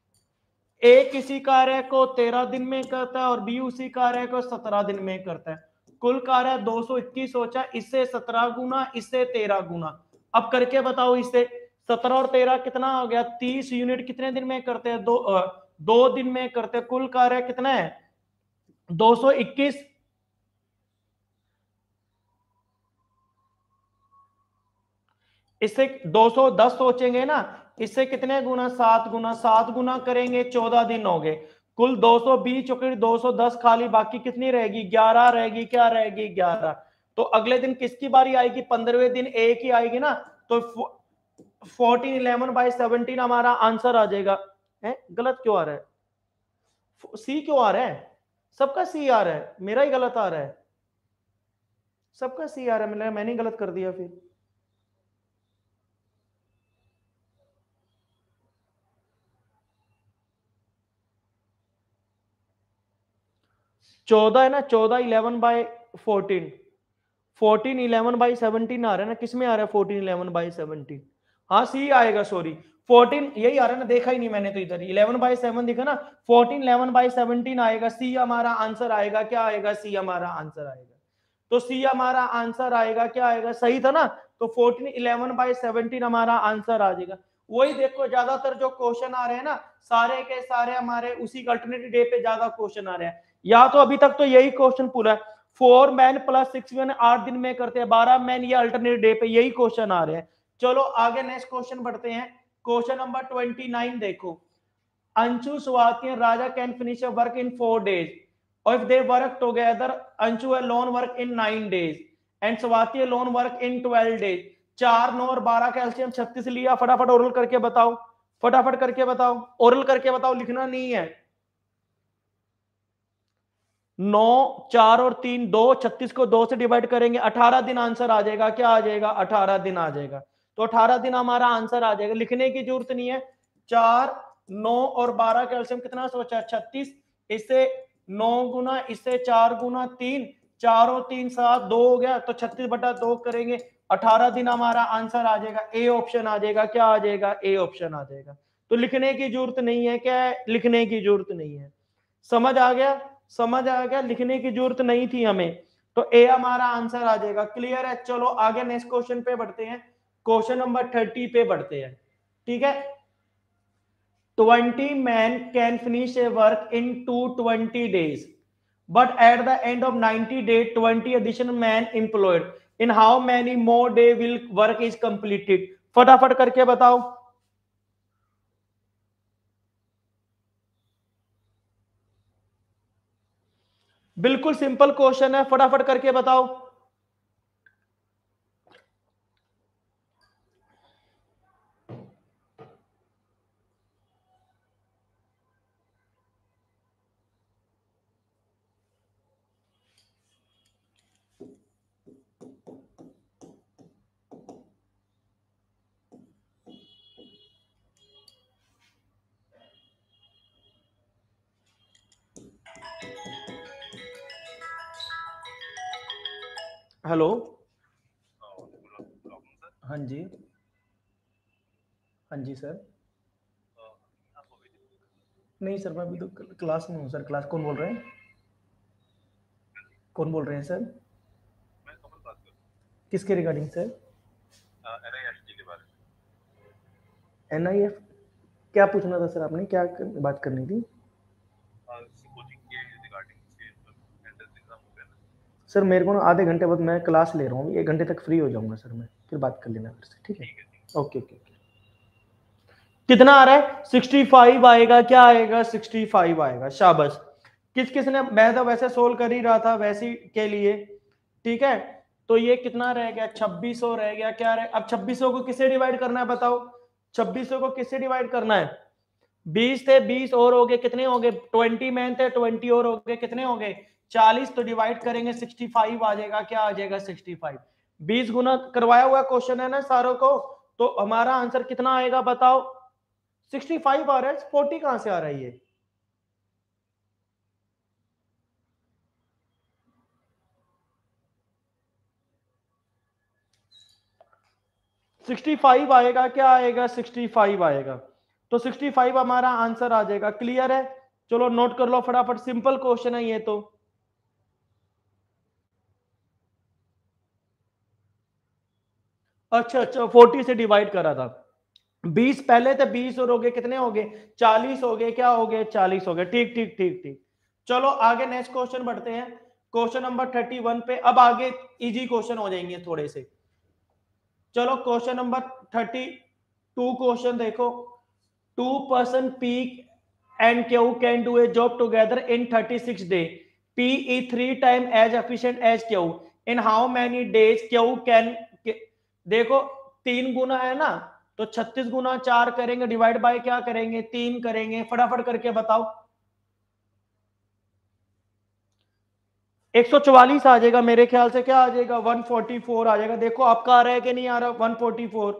Speaker 1: ए किसी कार्य को तेरह दिन में करता है और बी उसी कार्य को सत्रह दिन में करता है। कुल कार्य दो सौ इक्कीस सोचा, इससे सत्रह गुना, इससे तेरह गुना। अब करके बताओ, इससे सत्रह और तेरह कितना हो गया? तीस यूनिट कितने दिन में करते हैं? दो आ, दो दिन में करते हैं। कुल कार्य कितना है? दो सौ इक्कीस। इससे दो सौ दस सोचेंगे ना, इससे कितने गुना? सात गुना। सात गुना करेंगे, चौदह दिन हो गए। कुल दो सौ बीस चौकड़ी दो सौ दस खाली, बाकी कितनी रहेगी? ग्यारह रहेगी। क्या रहेगी? ग्यारह। तो अगले दिन किसकी बारी आएगी? पंद्रहवें दिन ए की आएगी ना। तो फोर्टीन इलेवन बाई सेवनटीन हमारा आंसर आ जाएगा। है गलत क्यों आ रहा है? सी क्यों आ रहा है? सबका सी आ रहा है, मेरा ही गलत आ रहा है। सबका सी आ रहा है, मैंने मैंने गलत कर दिया फिर। चौदह है ना, चौदह eleven by fourteen, fourteen eleven by seventeen आ रहा है ना, किसमें आ रहा है फोर्टीन इलेवन बाई सेवनटीन? हाँ सी आएगा, सॉरी फोर्टीन यही आ रहा है ना, देखा ही नहीं मैंने तो इधर इलेवन बाई सेवन दिखा ना, फोर्टीन इलेवन बाई सेवनटीन आएगा, सी हमारा आंसर आएगा। क्या आएगा? सी हमारा आंसर आएगा। तो सी हमारा आंसर आएगा, क्या आएगा? सही था ना, तो फोर्टीन इलेवन बाई सेवनटीन हमारा आंसर आ जाएगा। वही देखो, ज्यादातर जो क्वेश्चन आ रहे हैं ना, सारे के सारे हमारे उसी अल्टरनेटिव डे पे ज्यादा क्वेश्चन आ रहे हैं। या तो अभी तक तो यही क्वेश्चन पूरा है, four man plus six man आठ दिन में करते हैं, बारह मैन ये अल्टरनेट डे पे यही क्वेश्चन आ रहे हैं। चलो आगे नेक्स्ट क्वेश्चन बढ़ते हैं। क्वेश्चन नंबर ट्वेंटी नाइन देखो, Anshu Swati and Raja can finish a work in four days, or if they work together, Anshu alone work in nine days and Swati alone work in twelve days. चार नौ और बारह का LCM छत्तीस लिया, फटाफट oral करके बताओ, फटाफट करके बताओ, ओरल करके बताओ, लिखना नहीं है। नौ, चार और तीन दो, छत्तीस को दो से डिवाइड करेंगे, अठारह दिन आंसर आ जाएगा। क्या आ जाएगा? अठारह दिन आ जाएगा। तो अठारह दिन हमारा आंसर आ जाएगा, लिखने की जरूरत नहीं है। चार, नौ और बारह का एलसीएम कितना सोचा? छत्तीस। इससे नौ गुना, इससे चार गुना तीन, चार और तीन सात, दो हो गया, तो छत्तीस बटा दो करेंगे, अठारह दिन हमारा आंसर आ जाएगा। ए ऑप्शन आ जाएगा। क्या आ जाएगा? ए ऑप्शन आ जाएगा। तो लिखने की जरूरत नहीं है, क्या है? लिखने की जरूरत नहीं है। समझ आ गया? समझ आ गया, लिखने की जरूरत नहीं थी हमें, तो ए हमारा आंसर आ जाएगा। क्लियर है? चलो आगे नेक्स्ट क्वेश्चन पे बढ़ते हैं, क्वेश्चन नंबर थर्टी पे बढ़ते हैं। ठीक है, twenty man can finish a work in two twenty days, but at the end of ninety days twenty additional man employed, in how many more day will work is completed? फटाफट करके बताओ। बिल्कुल simple question है, फटाफट करके बताओ। Hello, हाँ जी, हाँ जी सर। नहीं सर, मैं अभी तो क्लास में हूँ सर। क्लास कौन बोल रहे हैं? कौन बोल रहे हैं सर?
Speaker 2: मैं कमल बात कर रहा हूँ।
Speaker 1: किसके regarding sir?
Speaker 2: N I F T के बारे में।
Speaker 1: एन आई एफ क्या पूछना था सर आपने? क्या बात करनी थी?
Speaker 2: कोचिंग के रिगार्डिंग से एंट्रेंस एग्जाम हो गया ना
Speaker 1: सर। मेरे को ना आधे घंटे बाद मैं क्लास ले रहा हूँ, एक घंटे तक फ्री हो जाऊंगा सर मैं, फिर बात कर लेना फिर से। ठीक है? Okay okay okay. कितना आ रहा है? सिक्सटी फाइव आएगा। क्या आएगा? सिक्सटी फाइव आएगा। शाबाश। किस किस ने? मैं तो वैसे सोल्व कर ही रहा था वैसे के लिए। ठीक है, तो ये कितना रह गया? छब्बीस सौ रह गया। क्या रहे? अब छब्बीस सौ को किससे डिवाइड करना है बताओ? छब्बीस सौ को किससे डिवाइड करना है? बीस थे, बीस और हो गए, कितने हो गए? ट्वेंटी मैन थे, ट्वेंटी और हो गए, कितने हो गए? चालीस। तो डिवाइड करेंगे, सिक्सटी फाइव आ जाएगा। क्या आ जाएगा? Sixty five. बीस गुना करवाया हुआ क्वेश्चन है ना सारों को, तो हमारा आंसर कितना आएगा बताओ? सिक्सटी फाइव आ रहा है। फोर्टी कहां से आ रहा है? ये सिक्सटी फाइव आएगा। क्या आएगा? सिक्सटी फाइव आएगा। तो सिक्सटी फाइव हमारा आंसर आ जाएगा। क्लियर है? चलो नोट कर लो फटाफट, सिंपल क्वेश्चन है ये तो। अच्छा अच्छा, फोर्टी से डिवाइड करा था। बीस पहले थे, बीस और हो गए, कितने हो गए? चालीस हो गए। क्या हो गए? चालीस हो गए। ठीक ठीक ठीक ठीक। चलो आगे नेक्स्ट क्वेश्चन बढ़ते हैं, क्वेश्चन नंबर थर्टी वन पे। अब आगे इजी क्वेश्चन हो जाएंगे थोड़े से। चलो question number thirty two question देखो, two person P and Q can do a job together in thirty six day, P is three time as efficient as Q, in how many days Q can. देखो तीन गुना है ना, तो तो छत्तीस गुना चार करेंगे, डिवाइड बाय क्या करेंगे, तीन करेंगे, फटाफट करके बताओ। एक सौ चौवालीस आ जाएगा मेरे ख्याल से, क्या आ जाएगा, एक सौ चौवालीस आ जाएगा। देखो आपका आ रहा है कि नहीं आ रहा, एक सौ चौवालीस।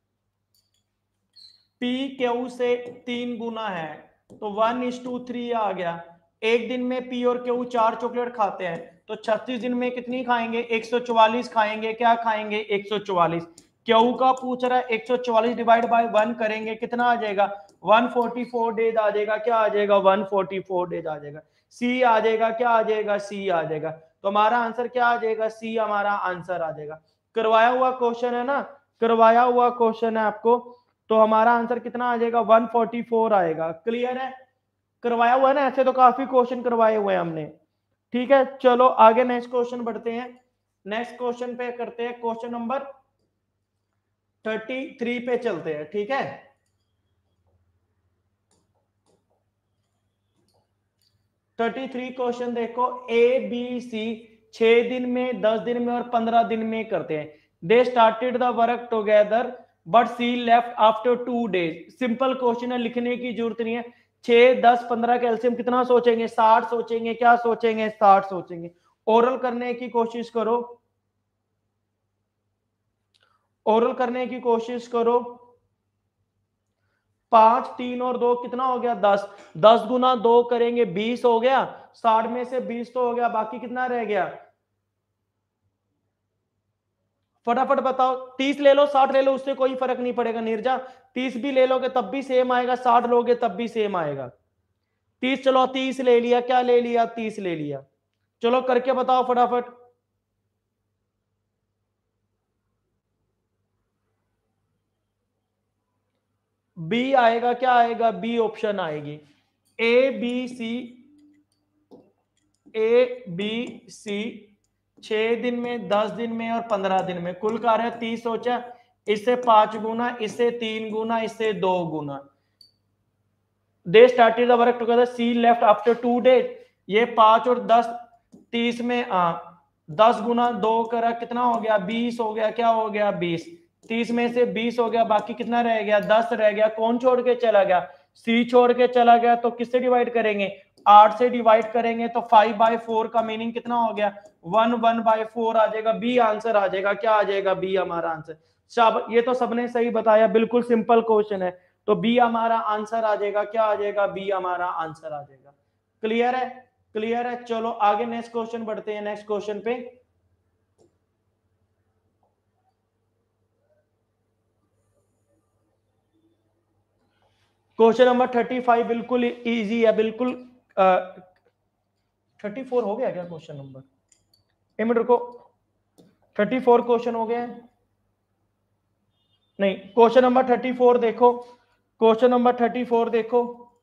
Speaker 1: पी क्यू से तीन गुना है तो वन इज टू थ्री आ गया। एक दिन में पी और क्यू चार चॉकलेट खाते हैं, तो छत्तीस दिन में कितनी खाएंगे, एक सौ चौवालीस खाएंगे। क्या खाएंगे, एक सौ चौवालीस। क्यू का पूछ रहा है, एक सौ चौवालीस डिवाइड बाय वन करेंगे, कितना आ जाएगा, एक सौ चौवालीस डेज आ जाएगा। क्या आ जाएगा, एक सौ चौवालीस डेज आ जाएगा। सी आ जाएगा, क्या आ जाएगा, सी आ जाएगा। तो हमारा आंसर क्या आ जाएगा, सी हमारा आंसर आ जाएगा। करवाया हुआ क्वेश्चन है ना, करवाया हुआ क्वेश्चन है आपको, तो हमारा आंसर कितना आ जाएगा, एक सौ चौवालीस आएगा। क्लियर है, करवाया हुआ है ना, ऐसे तो काफी क्वेश्चन करवाए हुए हैं हमने। ठीक है, चलो आगे नेक्स्ट क्वेश्चन बढ़ते हैं। नेक्स्ट क्वेश्चन पे करते हैं, क्वेश्चन नंबर तैंतीस पे चलते हैं। ठीक है, तैंतीस क्वेश्चन देखो, ए बी सी छह दिन में, दस दिन में और पंद्रह दिन में करते हैं। They started the work together but she left after two days. Simple question है, लिखने की जरूरत नहीं है। छह दस पंद्रह कैल्शियम कितना सोचेंगे, साठ सोचेंगे। क्या सोचेंगे, साठ सोचेंगे। ओरल करने की कोशिश करो, ओरल करने की कोशिश करो। पांच, तीन और दो कितना हो गया, दस। दस गुना दो करेंगे, बीस हो गया। साठ में से बीस तो हो गया, बाकी कितना रह गया, फटाफट बताओ। तीस ले लो, साठ ले लो, उससे कोई फर्क नहीं पड़ेगा नीरजा। तीस भी ले लोगे तब भी सेम आएगा, साठ लोगे तब भी सेम आएगा। तीस, चलो तीस ले लिया, क्या ले लिया, तीस ले लिया। चलो करके बताओ फटाफट। बी आएगा, क्या आएगा, बी ऑप्शन आएगी। ए बी सी, ए बी सी छह दिन में, दस दिन में और पंद्रह दिन में कुल कार्य तीस सोचा। इससे पांच गुना, इससे तीन गुना, इससे दो गुना। They started the work together, she left after two days. ये पांच और दस, तीस में आ, दस गुना दो करा, कितना हो गया, बीस हो गया। क्या हो गया, बीस। तीस में से बीस हो गया, बाकी कितना रह गया, दस रह गया। कौन छोड़ के चला गया, सी छोड़ के चला गया। तो किससे डिवाइड करेंगे, आठ से डिवाइड करेंगे। तो फाइव बाय फोर का मीनिंग कितना हो गया, वन वन बाय फोर आ जाएगा। बी आंसर आ जाएगा, क्या आ जाएगा, बी हमारा आंसर। सब ये तो सबने सही बताया, बिल्कुल सिंपल क्वेश्चन है। तो बी हमारा आंसर आ जाएगा, क्या आ जाएगा, बी हमारा आंसर आ जाएगा। क्लियर है, क्लियर है। चलो आगे नेक्स्ट क्वेश्चन बढ़ते हैं, नेक्स्ट क्वेश्चन पे। क्वेश्चन नंबर थर्टी फाइव बिल्कुल इजी है, बिल्कुल। थर्टी फोर हो गया क्या क्वेश्चन नंबर, एक मिनट रुको। थर्टी फोर क्वेश्चन हो गया है, नहीं। क्वेश्चन नंबर थर्टी फोर देखो, क्वेश्चन नंबर थर्टी फोर देखो।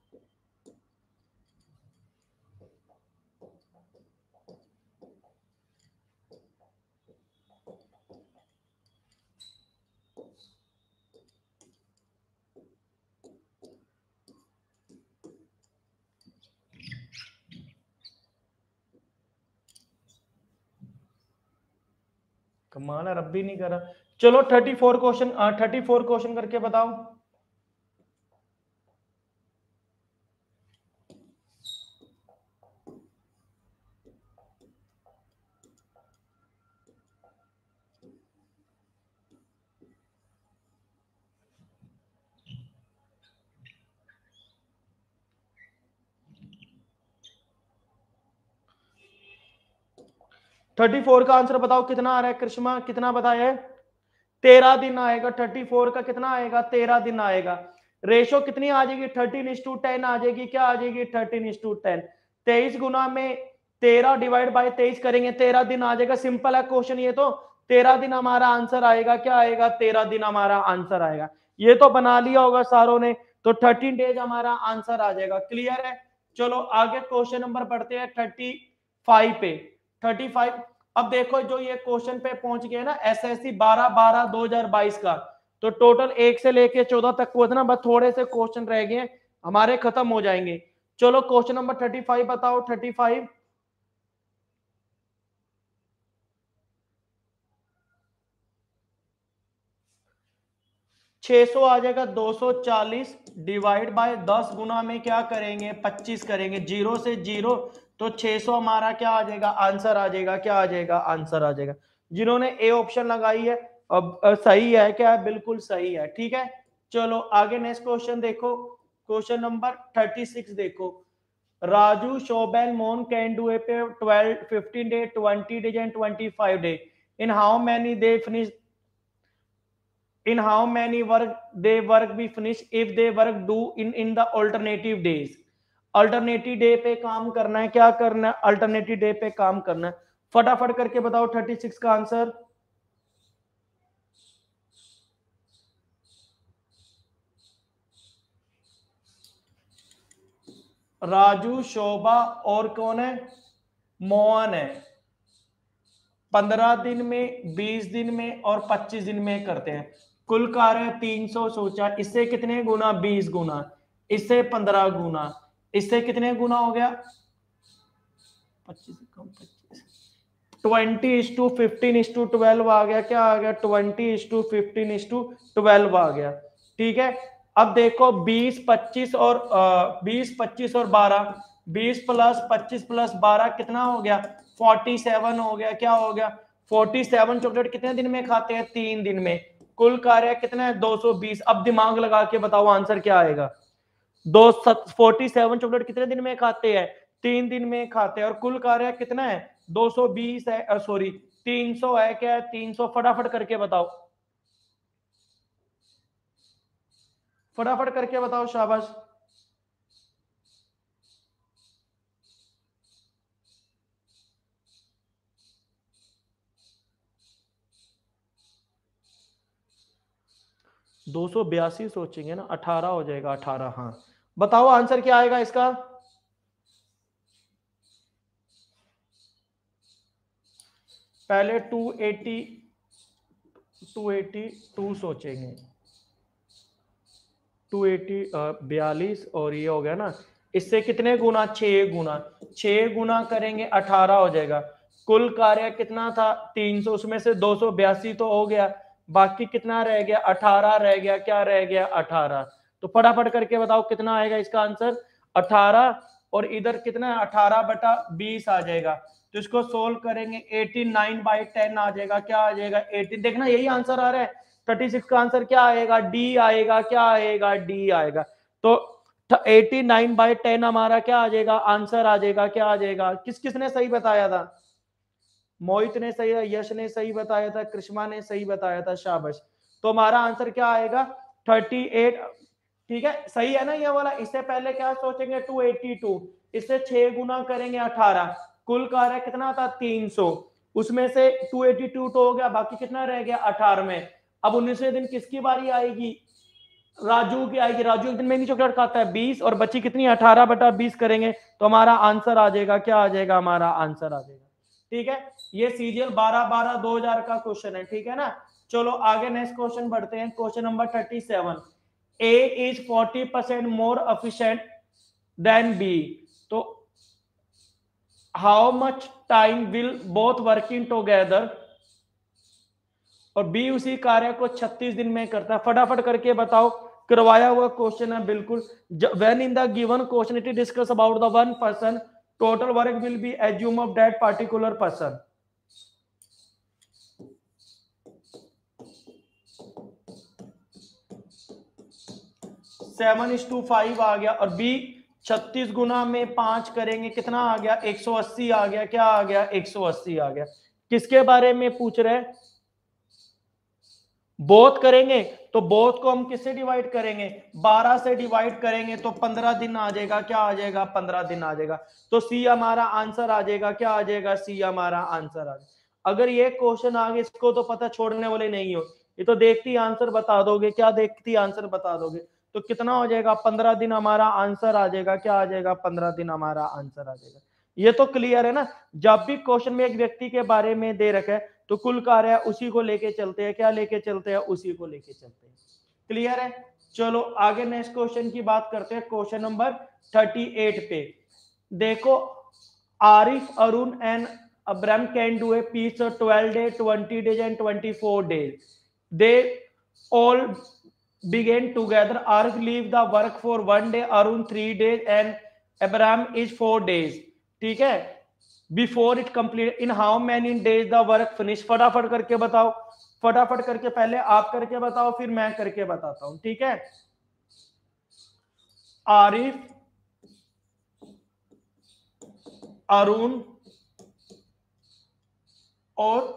Speaker 1: कमाल है, रब्बी नहीं करा। चलो thirty four question, thirty four question करके बताओ। थर्टी फोर का आंसर बताओ, कितना आ रहा है कृष्णा, कितना बताया है, तेरह दिन आएगा। थर्टी फोर का कितना आएगा, तेरह दिन आएगा। रेशो कितनी आ जाएगी, थर्टीन इज टू टेन आ जाएगी। क्या आ जाएगी, थर्टीन इज टू टेन। तेईस गुना में तेरह डिवाइड बाय तेईस करेंगे, तेरह दिन आ जाएगा। सिंपल है क्वेश्चन ये तो, तेरह दिन हमारा आंसर आएगा। क्या आएगा, तेरह दिन हमारा आंसर आएगा। ये तो बना लिया होगा सारों ने, तो थर्टीन डेज हमारा आंसर आ जाएगा। क्लियर है, चलो आगे क्वेश्चन नंबर बढ़ते हैं थर्टी फाइव पे। थर्टी फाइव, अब देखो जो ये क्वेश्चन पे पहुंच गए ना, एसएससी बारह बारह दो हजार बाईस का, तो टोटल एक से लेके चौदह तक हुआ था ना, बस थोड़े से क्वेश्चन रह गए, हमारे खत्म हो जाएंगे। चलो क्वेश्चन नंबर थर्टी फाइव बताओ, थर्टी फाइव। छह सौ आ जाएगा दो सौ चालीस डिवाइड बाय दस गुना में क्या करेंगे पच्चीस करेंगे, जीरो से जीरो तो छह सौ हमारा क्या आ जाएगा आंसर आ जाएगा, क्या आ जाएगा आंसर आ जाएगा। जिन्होंने ए ऑप्शन लगाई है अब सही है क्या, बिल्कुल सही है, ठीक है। चलो आगे नेक्स्ट क्वेश्चन देखो, क्वेश्चन नंबर थर्टी सिक्स देखो। राजू शोबैल मोन can do a piece twelve fifteen day twenty days and twenty five day in how many they finish in how many work they work be finish if they work do in in the alternative days। Alternative day पे काम करना है, क्या करना है alternative day पे काम करना है। फटाफट करके बताओ थर्टी सिक्स का आंसर। राजू शोभा और कौन है मोहन है। पंद्रह दिन में, बीस दिन में और पच्चीस दिन में करते हैं। कुल कार्य तीन सौ सोचा, इससे कितने गुना बीस गुना, इससे पंद्रह गुना, इससे कितने गुना हो गया पच्चीस पच्चीस twenty is to fifteen is to twelve आ गया, क्या आ गया twenty is to fifteen is to twelve आ गया, ठीक है। अब देखो बीस पच्चीस और बीस पच्चीस और बारह, बीस प्लस पच्चीस प्लस बारह कितना हो गया फोर्टी सेवन हो गया, क्या हो गया फोर्टी सेवन चॉकलेट कितने दिन में खाते हैं तीन दिन में। कुल कार्य कितना है दो सौ बीस। अब दिमाग लगा के बताओ आंसर क्या आएगा। दो फोर्टी सेवन चॉकलेट कितने दिन में खाते हैं तीन दिन में खाते हैं और कुल कार्य कितना है दो सौ बीस है, सॉरी तीन सौ है, क्या है तीन सौ। फटाफट करके बताओ, फटाफट करके बताओ, शाबाश। दो सौ बयासी सोचेंगे ना, अठारह हो जाएगा अठारह। हाँ बताओ आंसर क्या आएगा इसका। पहले two eighty two eighty two सोचेंगे, टू एटी बयालीस और ये हो गया ना, इससे कितने गुना छह गुना, छह गुना करेंगे अठारह हो जाएगा। कुल कार्य कितना था तीन सौ, उसमें से दो सौ बयासी तो हो गया, बाकी कितना रह गया अठारह रह गया, क्या रह गया अठारह। तो फटाफट करके बताओ कितना आएगा इसका आंसर अठारह, और इधर कितना है अठारह बटा बीस आ जाएगा। तो इसको सोल्व करेंगे एटी नाइन बाई टेन आ जाएगा, क्या आ जाएगा एटीन। देखना यही आंसर आ रहा है थर्टी सिक्स का आंसर क्या आएगा डी आएगा, क्या आएगा डी आएगा। तो एटी नाइन बाई टेन हमारा क्या आ जाएगा आंसर आ जाएगा, क्या आ जाएगा। किस किसने सही बताया था, मोहित ने सही, यश ने सही बताया था, कृष्णा ने सही बताया था, शाबाश। तो हमारा आंसर क्या आएगा थर्टी एट, ठीक है सही है ना ये वाला। इससे पहले क्या सोचेंगे टू एटी टू, इससे छह गुना करेंगे अठारह, कुल कार्य कितना था तीन सौ, उसमें से टू एटी टू तो हो गया, बाकी कितना रह गया अठारह में। अब उन्नीसवें दिन किसकी बारी आएगी राजू की आएगी। राजू एक दिन में नहीं चॉकलेट खाता है बीस, और बची कितनी अठारह बटा बीस करेंगे तो हमारा आंसर आ जाएगा, क्या आ जाएगा हमारा आंसर आ जाएगा, ठीक है। ये सीरियल बारह बारह दो हजार का क्वेश्चन है, ठीक है ना। चलो आगे नेक्स्ट क्वेश्चन बढ़ते हैं, question number thirty seven. A is forty percent more efficient than B, तो how much time will both working together, और बी उसी कार्य को छत्तीस दिन में करता है। फटाफट करके बताओ, करवाया हुआ क्वेश्चन है बिल्कुल। When in the given question it is discuss about the one person, total work will be assume of that particular person. Seven is to five आ गया, और बी छत्तीस गुना में पांच करेंगे कितना आ गया एक सौ अस्सी आ गया, क्या आ गया एक सौ अस्सी आ गया। किसके बारे में पूछ रहे हैं, बोथ करेंगे तो बोथ को हम किससे डिवाइड करेंगे बारह से डिवाइड करेंगे तो पंद्रह दिन आ जाएगा, क्या आ जाएगा पंद्रह दिन आ जाएगा। तो सी हमारा आंसर आ जाएगा, क्या आ जाएगा सी हमारा आंसर आ जाएगा। अगर ये क्वेश्चन आ गए इसको तो पता छोड़ने वाले नहीं हो, ये तो देखती आंसर बता दोगे, क्या देखती आंसर बता दोगे। तो कितना हो जाएगा पंद्रह दिन हमारा आंसर आ जाएगा, क्या आ जाएगा पंद्रह दिन हमारा आंसर आ जाएगा। ये तो क्लियर है ना। जब भी क्वेश्चन में एक व्यक्ति के बारे में दे रखा है तो कुल कार्य उसी को लेके चलते हैं, क्या लेके चलते हैं उसी को लेके चलते हैं, क्लियर है। चलो आगे नेक्स्ट क्वेश्चन की बात करते हैं, क्वेश्चन नंबर थर्टी एट पे देखो। Arif Arun and Abram can do a piece of twelve day twenty days and twenty four days, they all began together. Arif leave the work for one day, Arun three days, and Abraham is four days. ठीक है, before it complete in how many days the work finish. फटाफट करके बताओ, फटाफट करके पहले आप करके बताओ फिर मैं करके बताता हूं. ठीक है, आरिफ, अरुण और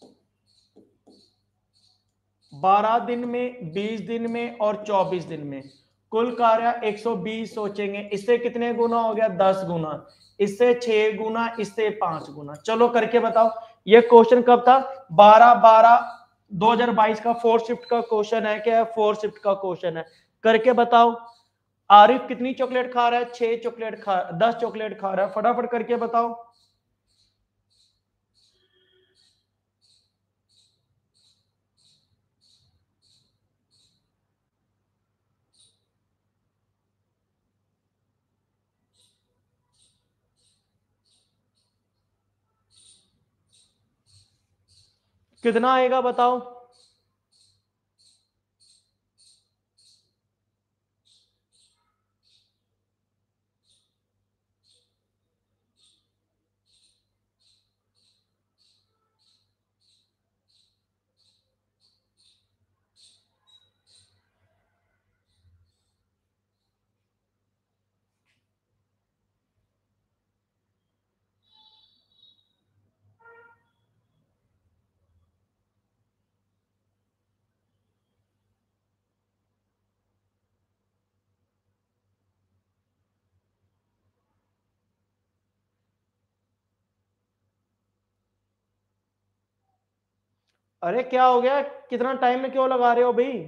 Speaker 1: बारह दिन में, बीस दिन में और चौबीस दिन में कुल कार्य एक सौ बीस सोचेंगे. इससे कितने गुना हो गया? दस गुना. इससे छह गुना, इससे पांच गुना. चलो करके बताओ. ये क्वेश्चन कब था? बारह बारह दो हजार बाईस का फोर्थ शिफ्ट का क्वेश्चन है. क्या है? फोर्थ शिफ्ट का क्वेश्चन है. करके बताओ. आरिफ कितनी चॉकलेट खा रहा है? छह चॉकलेट खा, दस चॉकलेट खा रहा है. फटाफट करके बताओ. कितना आएगा बताओ. अरे क्या हो गया? कितना टाइम में क्यों लगा रहे हो भाई?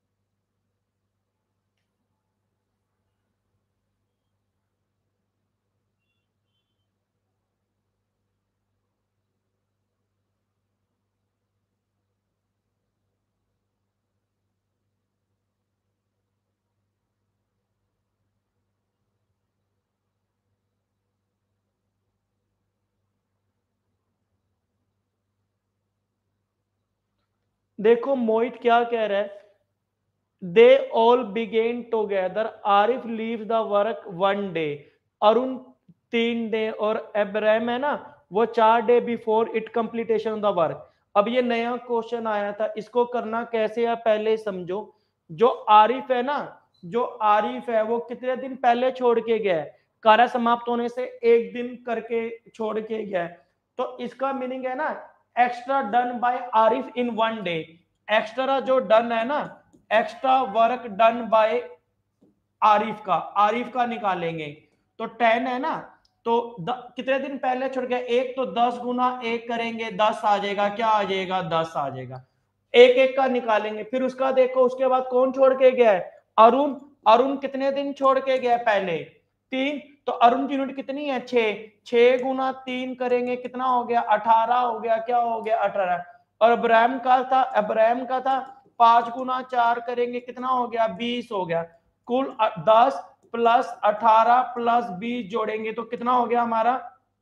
Speaker 1: देखो मोहित क्या कह रहा है. They all began together. Arif leave the work one day, Arun तीन डे और अब्राहम है ना वो चार day before it completion the work. अब ये नया क्वेश्चन आया था, इसको करना कैसे है पहले समझो. जो आरिफ है ना, जो आरिफ है वो कितने दिन पहले छोड़ के गया है? कार्य समाप्त होने से एक दिन करके छोड़ के गया है. तो इसका मीनिंग है ना extra done by Arif in one day. Extra जो डन है ना, extra work done by Arif का, आरिफ का निकालेंगे तो टेन है ना. तो द, कितने दिन पहले छोड़ गया? एक. तो दस गुना एक करेंगे दस आ जाएगा. क्या आ जाएगा? दस आ जाएगा. एक एक का निकालेंगे. फिर उसका देखो उसके बाद कौन छोड़ के गया है? अरुण. अरुण कितने दिन छोड़ के गया? पहले तीन. तो अरुण की यूनिट कितनी है? छह. छह गुना तीन करेंगे कितना हो गया? अठारह हो गया. क्या हो गया? अठारह. और अब्राहम का था, अब्राहम का था पांच गुना चार करेंगे कितना हो गया? बीस हो गया. कुल दस प्लस अठारह प्लस बीस जोड़ेंगे तो कितना हो गया हमारा?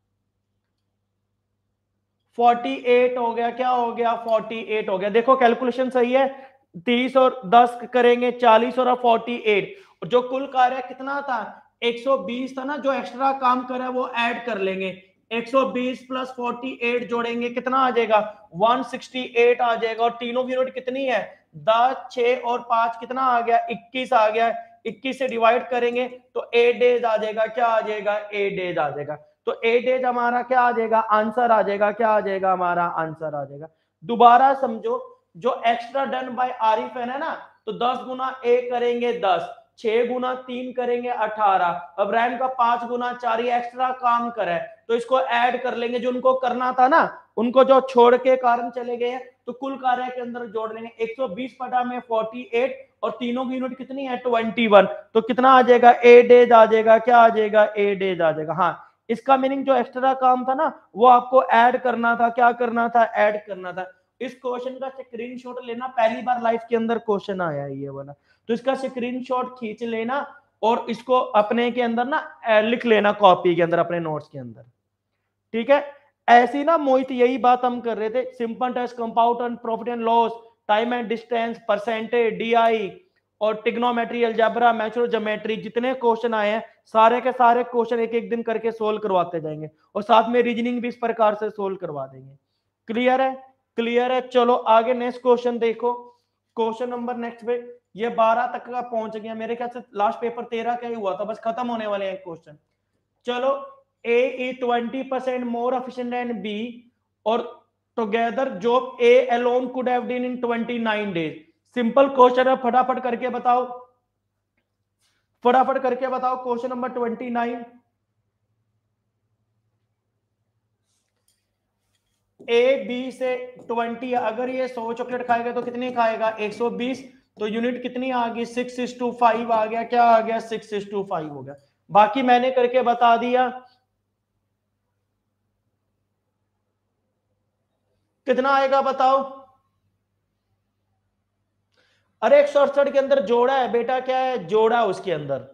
Speaker 1: अड़तालीस हो गया. क्या हो गया? अड़तालीस हो गया. देखो कैलकुलेशन सही है. तीस और दस करेंगे चालीस और अड़तालीस. और जो कुल कार्य कितना था? एक सौ बीस था ना. जो एक्स्ट्रा काम करा वो ऐड कर लेंगे. एक सौ बीस प्लस अड़तालीस जोड़ेंगे कितना आ जाएगा? एक सौ अड़सठ आ जाएगा. और तीनों की यूनिट कितनी है? दस, छह और पांच कितना आ गया? इक्कीस आ गया. इक्कीस से डिवाइड करेंगे तो एट डेज आ जाएगा. क्या आ जाएगा? एट डेज आ जाएगा. तो एट डेज हमारा क्या आ जाएगा? आंसर आ जाएगा. क्या आ जाएगा? हमारा आंसर आ जाएगा. दोबारा समझो. जो एक्स्ट्रा डन बाय आरिफ है ना, तो दस गुना एक करेंगे दस, छह गुना तीन करेंगे अठारह. अब रैम का पांच गुना चार, ये एक्स्ट्रा काम करे तो इसको ऐड कर लेंगे. जो उनको करना था ना, उनको जो छोड़ के कारण चले गए तो कुल कार्य के अंदर जोड़ लेंगे. एक सौ बीस पटा में अड़तालीस और तीनों की यूनिट कितनी है? इक्कीस. तो कितना आ जाएगा? एट डेज आ जाएगा. क्या आ जाएगा? एट डेज आ जाएगा. हाँ, इसका मीनिंग जो एक्स्ट्रा काम था ना वो आपको ऐड करना था. क्या करना था? ऐड करना था. इस क्वेश्चन का स्क्रीनशॉट लेना. पहली बार लाइफ के अंदर क्वेश्चन आया है ये वाला. तो इसका स्क्रीनशॉट खींच लेना और इसको अपने के अंदर ना लिख लेना कॉपी के अंदर, अपने नोट्स के अंदर. ठीक है. ऐसी ना मोहित यही बात हम कर रहे थे. Simple test, compound and profit and loss, time and distance, percentage, DI और टिग्नोमेट्री, अलजेब्रा, मैक्रो ज्योमेट्री, जितने क्वेश्चन आए हैं सारे के सारे क्वेश्चन एक एक दिन करके सोल्व करवाते जाएंगे और साथ में रीजनिंग भी इस प्रकार से सोल्व करवा देंगे। क्लियर है? क्लियर है। चलो आगे नेक्स्ट क्वेश्चन देखो। क्वेश्चन नंबर नेक्स्ट पे ये बारह तक का पहुंच गया, मेरे ख्याल से लास्ट पेपर तेरह का ही हुआ था, बस खत्म होने वाले हैं क्वेश्चन। चलो, A is twenty percent more efficient than B और together job A alone could have done in twenty nine days. Simple question है, फटाफट करके बताओ, फटाफट करके बताओ। Question number twenty nine, A B से ट्वेंटी, अगर ये सौ चॉकलेट खाएगा तो कितनी खाएगा? एक सौ बीस। तो यूनिट कितनी आ गई? सिक्स इज टू फाइव आ गया। क्या आ गया? सिक्स इज टू फाइव हो गया। बाकी मैंने करके बता दिया। कितना आएगा बताओ? अरे एक सौ अड़सठ के अंदर जोड़ा है बेटा, क्या है? जोड़ा है उसके अंदर।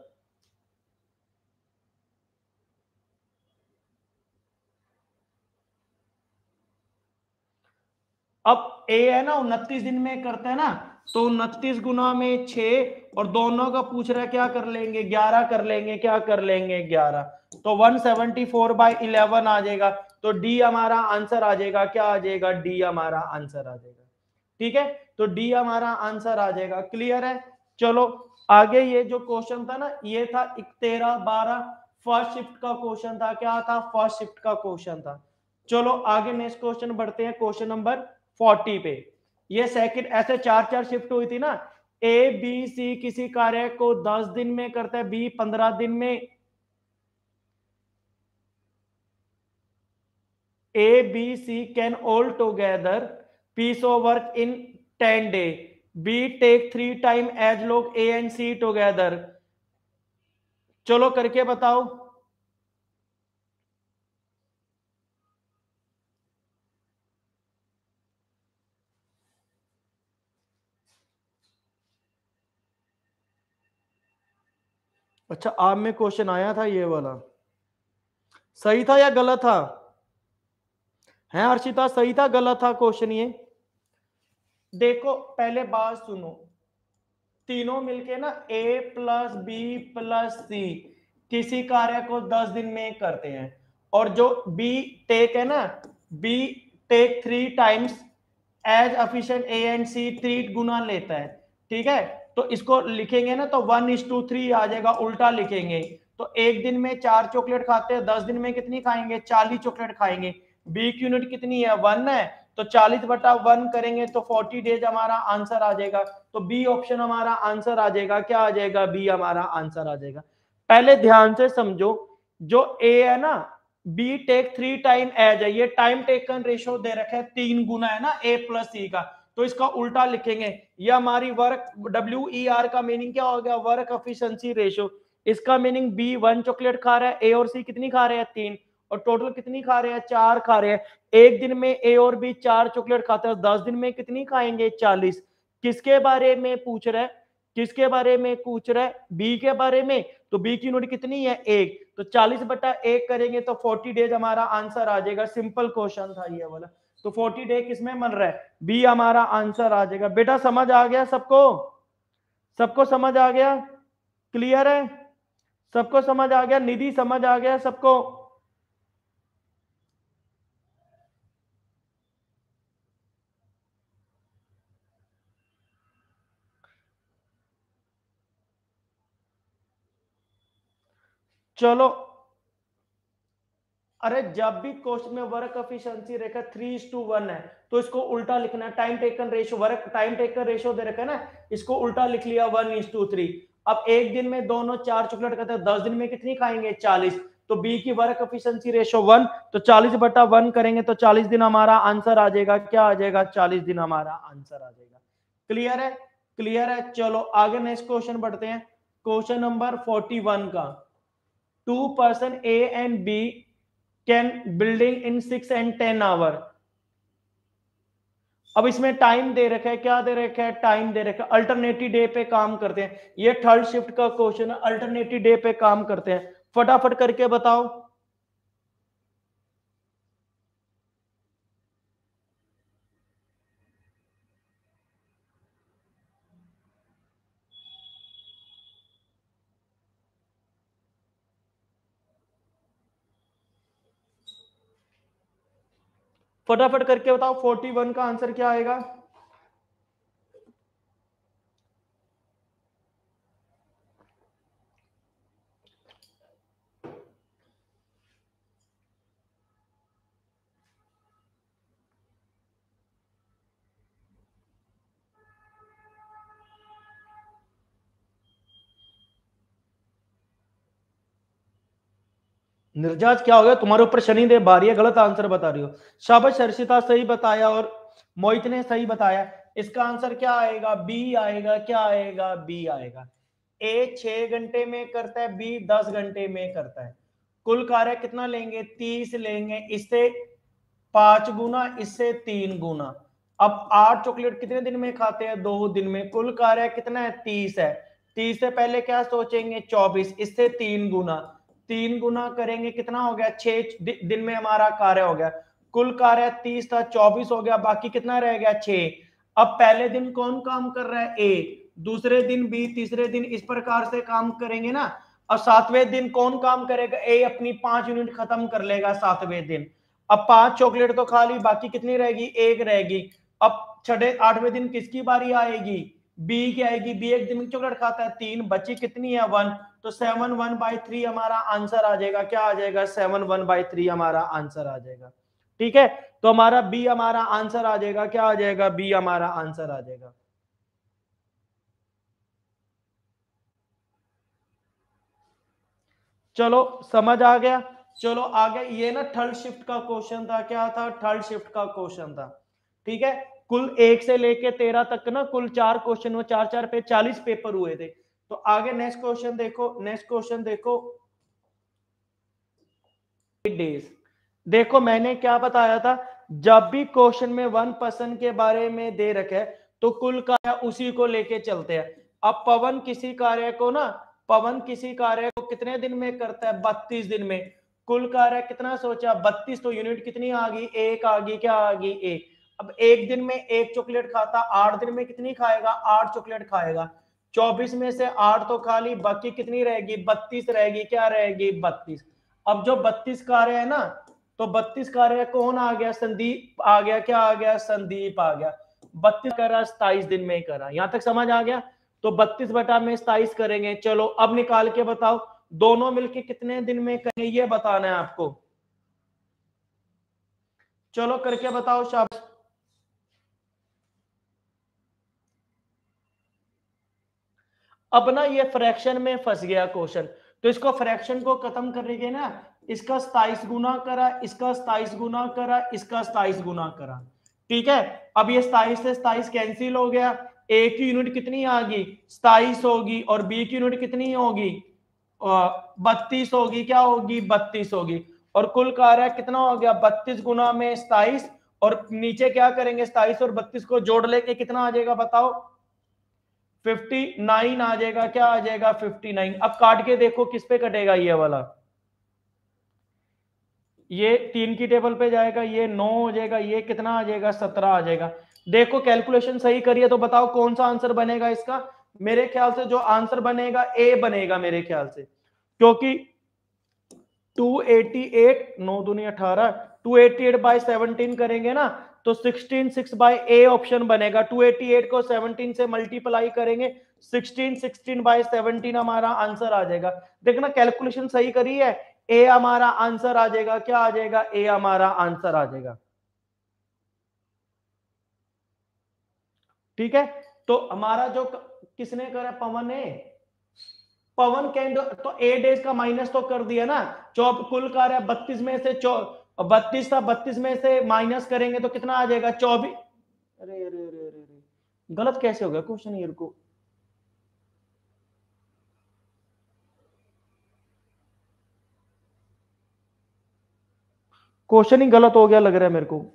Speaker 1: अब ए है ना उनतीस दिन में करते हैं ना, तो उनतीस गुना में छह और दोनों का पूछ रहा है क्या कर लेंगे? ग्यारह कर लेंगे। क्या कर लेंगे? ग्यारह। तो one seventy four by eleven आ जाएगा। तो डी हमारा आंसर आ जाएगा। क्या आ जाएगा? डी हमारा आंसर आ जाएगा। ठीक है, तो डी हमारा आंसर आ जाएगा। क्लियर है? चलो आगे, ये जो क्वेश्चन था ना ये था तेरह बारह, फर्स्ट शिफ्ट का क्वेश्चन था। क्या था? फर्स्ट शिफ्ट का क्वेश्चन था। चलो आगे नेक्स्ट क्वेश्चन बढ़ते हैं, क्वेश्चन नंबर फोर्टी पे। ये सेकंड, ऐसे चार चार शिफ्ट हुई थी ना। ए बी सी किसी कार्य को दस दिन में करता है, बी पंद्रह दिन में। A B C can all together piece of work in ten day, B take three time as long A and C together. चलो करके बताओ। अच्छा, आप में क्वेश्चन आया था ये वाला, सही था या गलत था? है हर्षिता, सही था गलत था क्वेश्चन ये? देखो पहले बात सुनो, तीनों मिलके ना A plus B plus C किसी कार्य को दस दिन में करते हैं, और जो बी टेक है ना, B take three times as efficient A and C, three गुना लेता है। ठीक है, तो इसको लिखेंगे ना तो वन इज टू थ्री आ जाएगा, उल्टा लिखेंगे। तो एक दिन में चार चॉकलेट खाते हैं, दस दिन में कितनी खाएंगे? चालीस चॉकलेट खाएंगे। बी की यूनिट कितनी है? वन है, तो चालीस बटा वन करेंगे तो फोर्टी डेज हमारा आंसर आ जाएगा। तो बी ऑप्शन हमारा आंसर आ जाएगा। क्या आ जाएगा? बी हमारा आंसर आ जाएगा। पहले ध्यान से समझो, जो ए है ना, B take three time as है, ये टाइम टेकन रेशो दे रखा है तीन गुना है ना ए प्लस सी का, तो इसका उल्टा लिखेंगे। ये हमारी वर्क, डब्ल्यू ई आर का मीनिंग क्या हो गया? Work efficiency ratio. इसका मीनिंग बी वन चॉकलेट खा रहा है, ए और सी कितनी खा रहे हैं? तीन, और टोटल कितनी खा रहे हैं? चार खा रहे हैं। एक दिन में ए और बी चार चॉकलेट खाते हैं, दस दिन में कितनी खाएंगे? चालीस। किसके बारे में पूछ रहा है? किसके बारे में पूछ रहा है? बी के बारे में। तो बी की यूनिट कितनी है? एक, तो चालीस बटा एक करेंगे तो फोर्टी डेज हमारा आंसर आ जाएगा। सिंपल क्वेश्चन था ये वाला। तो फोर्टी डे किसमें बन रहा है? बी हमारा आंसर आ जाएगा। बेटा समझ आ गया सबको? सबको समझ आ गया? क्लियर है? सबको समझ आ गया? निधि समझ आ गया सबको? चलो, अरे जब भी क्वेश्चन में वर्क एफिशिएंसी रेखा थ्री इज टू वन है तो इसको उल्टा लिखना है। Time taken ratio, work time taken ratio दे रखा है ना, इसको उल्टा लिख लिया, वन इज टू थ्री। अब एक दिन में दोनों चार चॉकलेट खाते हैं, दस दिन में कितनी खाएंगे? चालीस। तो बी की वर्क एफिशिएंसी रेशो वन, तो चालीस बटा वन करेंगे तो चालीस दिन हमारा आंसर आ जाएगा। क्या आ जाएगा? चालीस दिन हमारा आंसर आ जाएगा। क्लियर है? क्लियर है। चलो आगे नेक्स्ट क्वेश्चन बढ़ते हैं, क्वेश्चन नंबर फोर्टी वन का। Two person A and B can building in six and ten hour. अब इसमें टाइम दे रखा है, क्या दे रखा है? टाइम दे रखा है। अल्टरनेटिव डे पे काम करते हैं, ये थर्ड शिफ्ट का क्वेश्चन है। अल्टरनेटिव डे पे काम करते हैं, फटाफट करके बताओ। फटाफट करके बताओ फोर्टी वन का आंसर क्या आएगा? निर्जाज क्या हो गया तुम्हारे ऊपर? शनिदेव भारी है, गलत आंसर बता रही हो। शाबाश हर्षिता, सही बताया। और मोहित ने सही बताया। इसका आंसर क्या आएगा? बी आएगा। क्या आएगा? बी आएगा। ए छह घंटे में करता है, बी दस घंटे में करता है। कुल कार्य कितना लेंगे? तीस लेंगे। इससे पांच गुना, इससे तीन गुना। अब आठ चॉकलेट कितने दिन में खाते हैं? दो दिन में। कुल कार्य कितना है? तीस है। तीस से पहले क्या सोचेंगे? चौबीस। इससे तीन गुना, तीन गुना करेंगे कितना हो गया? छह दिन में हमारा कार्य हो गया। कुल कार्य तीस था, चौबीस हो गया, बाकी कितना रह गया? छह। अब पहले दिन कौन काम कर रहा है? ए। दूसरे दिन बी, तीसरे दिन इस प्रकार से काम करेंगे ना। और सातवें दिन कौन काम करेगा? ए अपनी पांच यूनिट खत्म कर लेगा सातवें दिन। अब पांच चॉकलेट तो खा ली, बाकी कितनी रहेगी? एक रहेगी। अब छठे आठवें दिन किसकी बारी आएगी? बी की आएगी। बी एक दिन की चॉकलेट खाता है, तीन बची कितनी है? वन। तो सेवन वन बाई थ्री हमारा आंसर आ जाएगा। क्या आ जाएगा? सेवन वन बाई थ्री हमारा आंसर आ जाएगा। ठीक है, तो हमारा बी हमारा आंसर आ जाएगा। क्या आ जाएगा? बी हमारा आंसर आ जाएगा। चलो समझ आ गया। चलो आगे, ये ना थर्ड शिफ्ट का क्वेश्चन था। क्या था? थर्ड शिफ्ट का क्वेश्चन था। ठीक है, कुल एक से लेके तेरह तक ना कुल चार क्वेश्चन हुए, चार चार पे चालीस पेपर हुए थे। तो आगे नेक्स्ट क्वेश्चन देखो। नेक्स्ट क्वेश्चन देखो, डेज। देखो मैंने क्या बताया था, जब भी क्वेश्चन में वन पर्सन के बारे में दे रखे तो कुल कार्य उसी को लेके चलते हैं। अब पवन किसी कार्य को ना, पवन किसी कार्य को कितने दिन में करता है? बत्तीस दिन में। कुल कार्य कितना सोचा? बत्तीस। तो यूनिट कितनी आ गई? एक आ गई। क्या आ गई? एक। अब एक दिन में एक चॉकलेट खाता, आठ दिन में कितनी खाएगा? आठ चॉकलेट खाएगा। चौबीस में से आठ तो खा ली, बाकी कितनी रहेगी? बत्तीस रहेगी। क्या रहेगी? बत्तीस। अब जो बत्तीस कार्य है ना, तो बत्तीस कार्य कौन आ गया? संदीप आ गया। क्या आ गया? संदीप आ गया। बत्तीस करा, सताइस दिन में करा। यहां तक समझ आ गया? तो बत्तीस बटा में सताइस करेंगे। चलो अब निकाल के बताओ दोनों मिलके कितने दिन में करेंगे, ये बताना है आपको। चलो करके बताओ, शाबाश। अब ना ये फ्रैक्शन में फंस गया क्वेश्चन, तो इसको फ्रैक्शन को खत्म करेंगे ना। इसका सताइस गुना करा, इसका सताइस गुना करा, इसका सताइस गुना करा। ठीक है, अब ये सताइस से सताइस कैंसिल हो गया। ए की यूनिट कितनी आ गई? सताइस होगी। और बी की यूनिट कितनी होगी? बत्तीस होगी। क्या होगी? बत्तीस होगी। और कुल कार्य कितना हो गया? बत्तीस गुना में सताइस। और नीचे क्या करेंगे? सताइस और बत्तीस को जोड़ लेके कितना आ जाएगा बताओ? फिफ्टी नाइन आ जाएगा। क्या आ जाएगा? Fifty nine. अब काट के देखो किस पे कटेगा ये वाला। ये तीन की टेबल पे जाएगा, ये नौ हो जाएगा, ये कितना आ जाएगा? सत्रह आ जाएगा। देखो कैलकुलेशन सही करिए तो बताओ कौन सा आंसर बनेगा इसका। मेरे ख्याल से जो आंसर बनेगा ए बनेगा मेरे ख्याल से, क्योंकि टू एटी एट, नौ दूनी अठारह, two eighty eight by seventeen करेंगे ना, तो sixteen six by A option बनेगा। टू एटी एट को सेवनटीन से मल्टीप्लाई करेंगे, सिक्सटीन सिक्सटीन बाई सेवनटीन हमारा आंसर आ जाएगा। देखना कैलकुलेशन सही करी है, ए हमारा आंसर आ जाएगा। क्या आ जाएगा? ए हमारा आंसर आ जाएगा। ठीक है, तो हमारा जो किसने करा? पवन ने। पवन कैंड तो ए डेज का माइनस तो कर दिया ना। चौब कुल कार्य बत्तीस में से चौ बत्तीस था, बत्तीस में से माइनस करेंगे तो कितना आ जाएगा? चौबीस। अरे अरे अरे अरे अरे, गलत कैसे हो गया क्वेश्चन ईयर को? क्वेश्चन ही गलत हो गया लग रहा है मेरे को।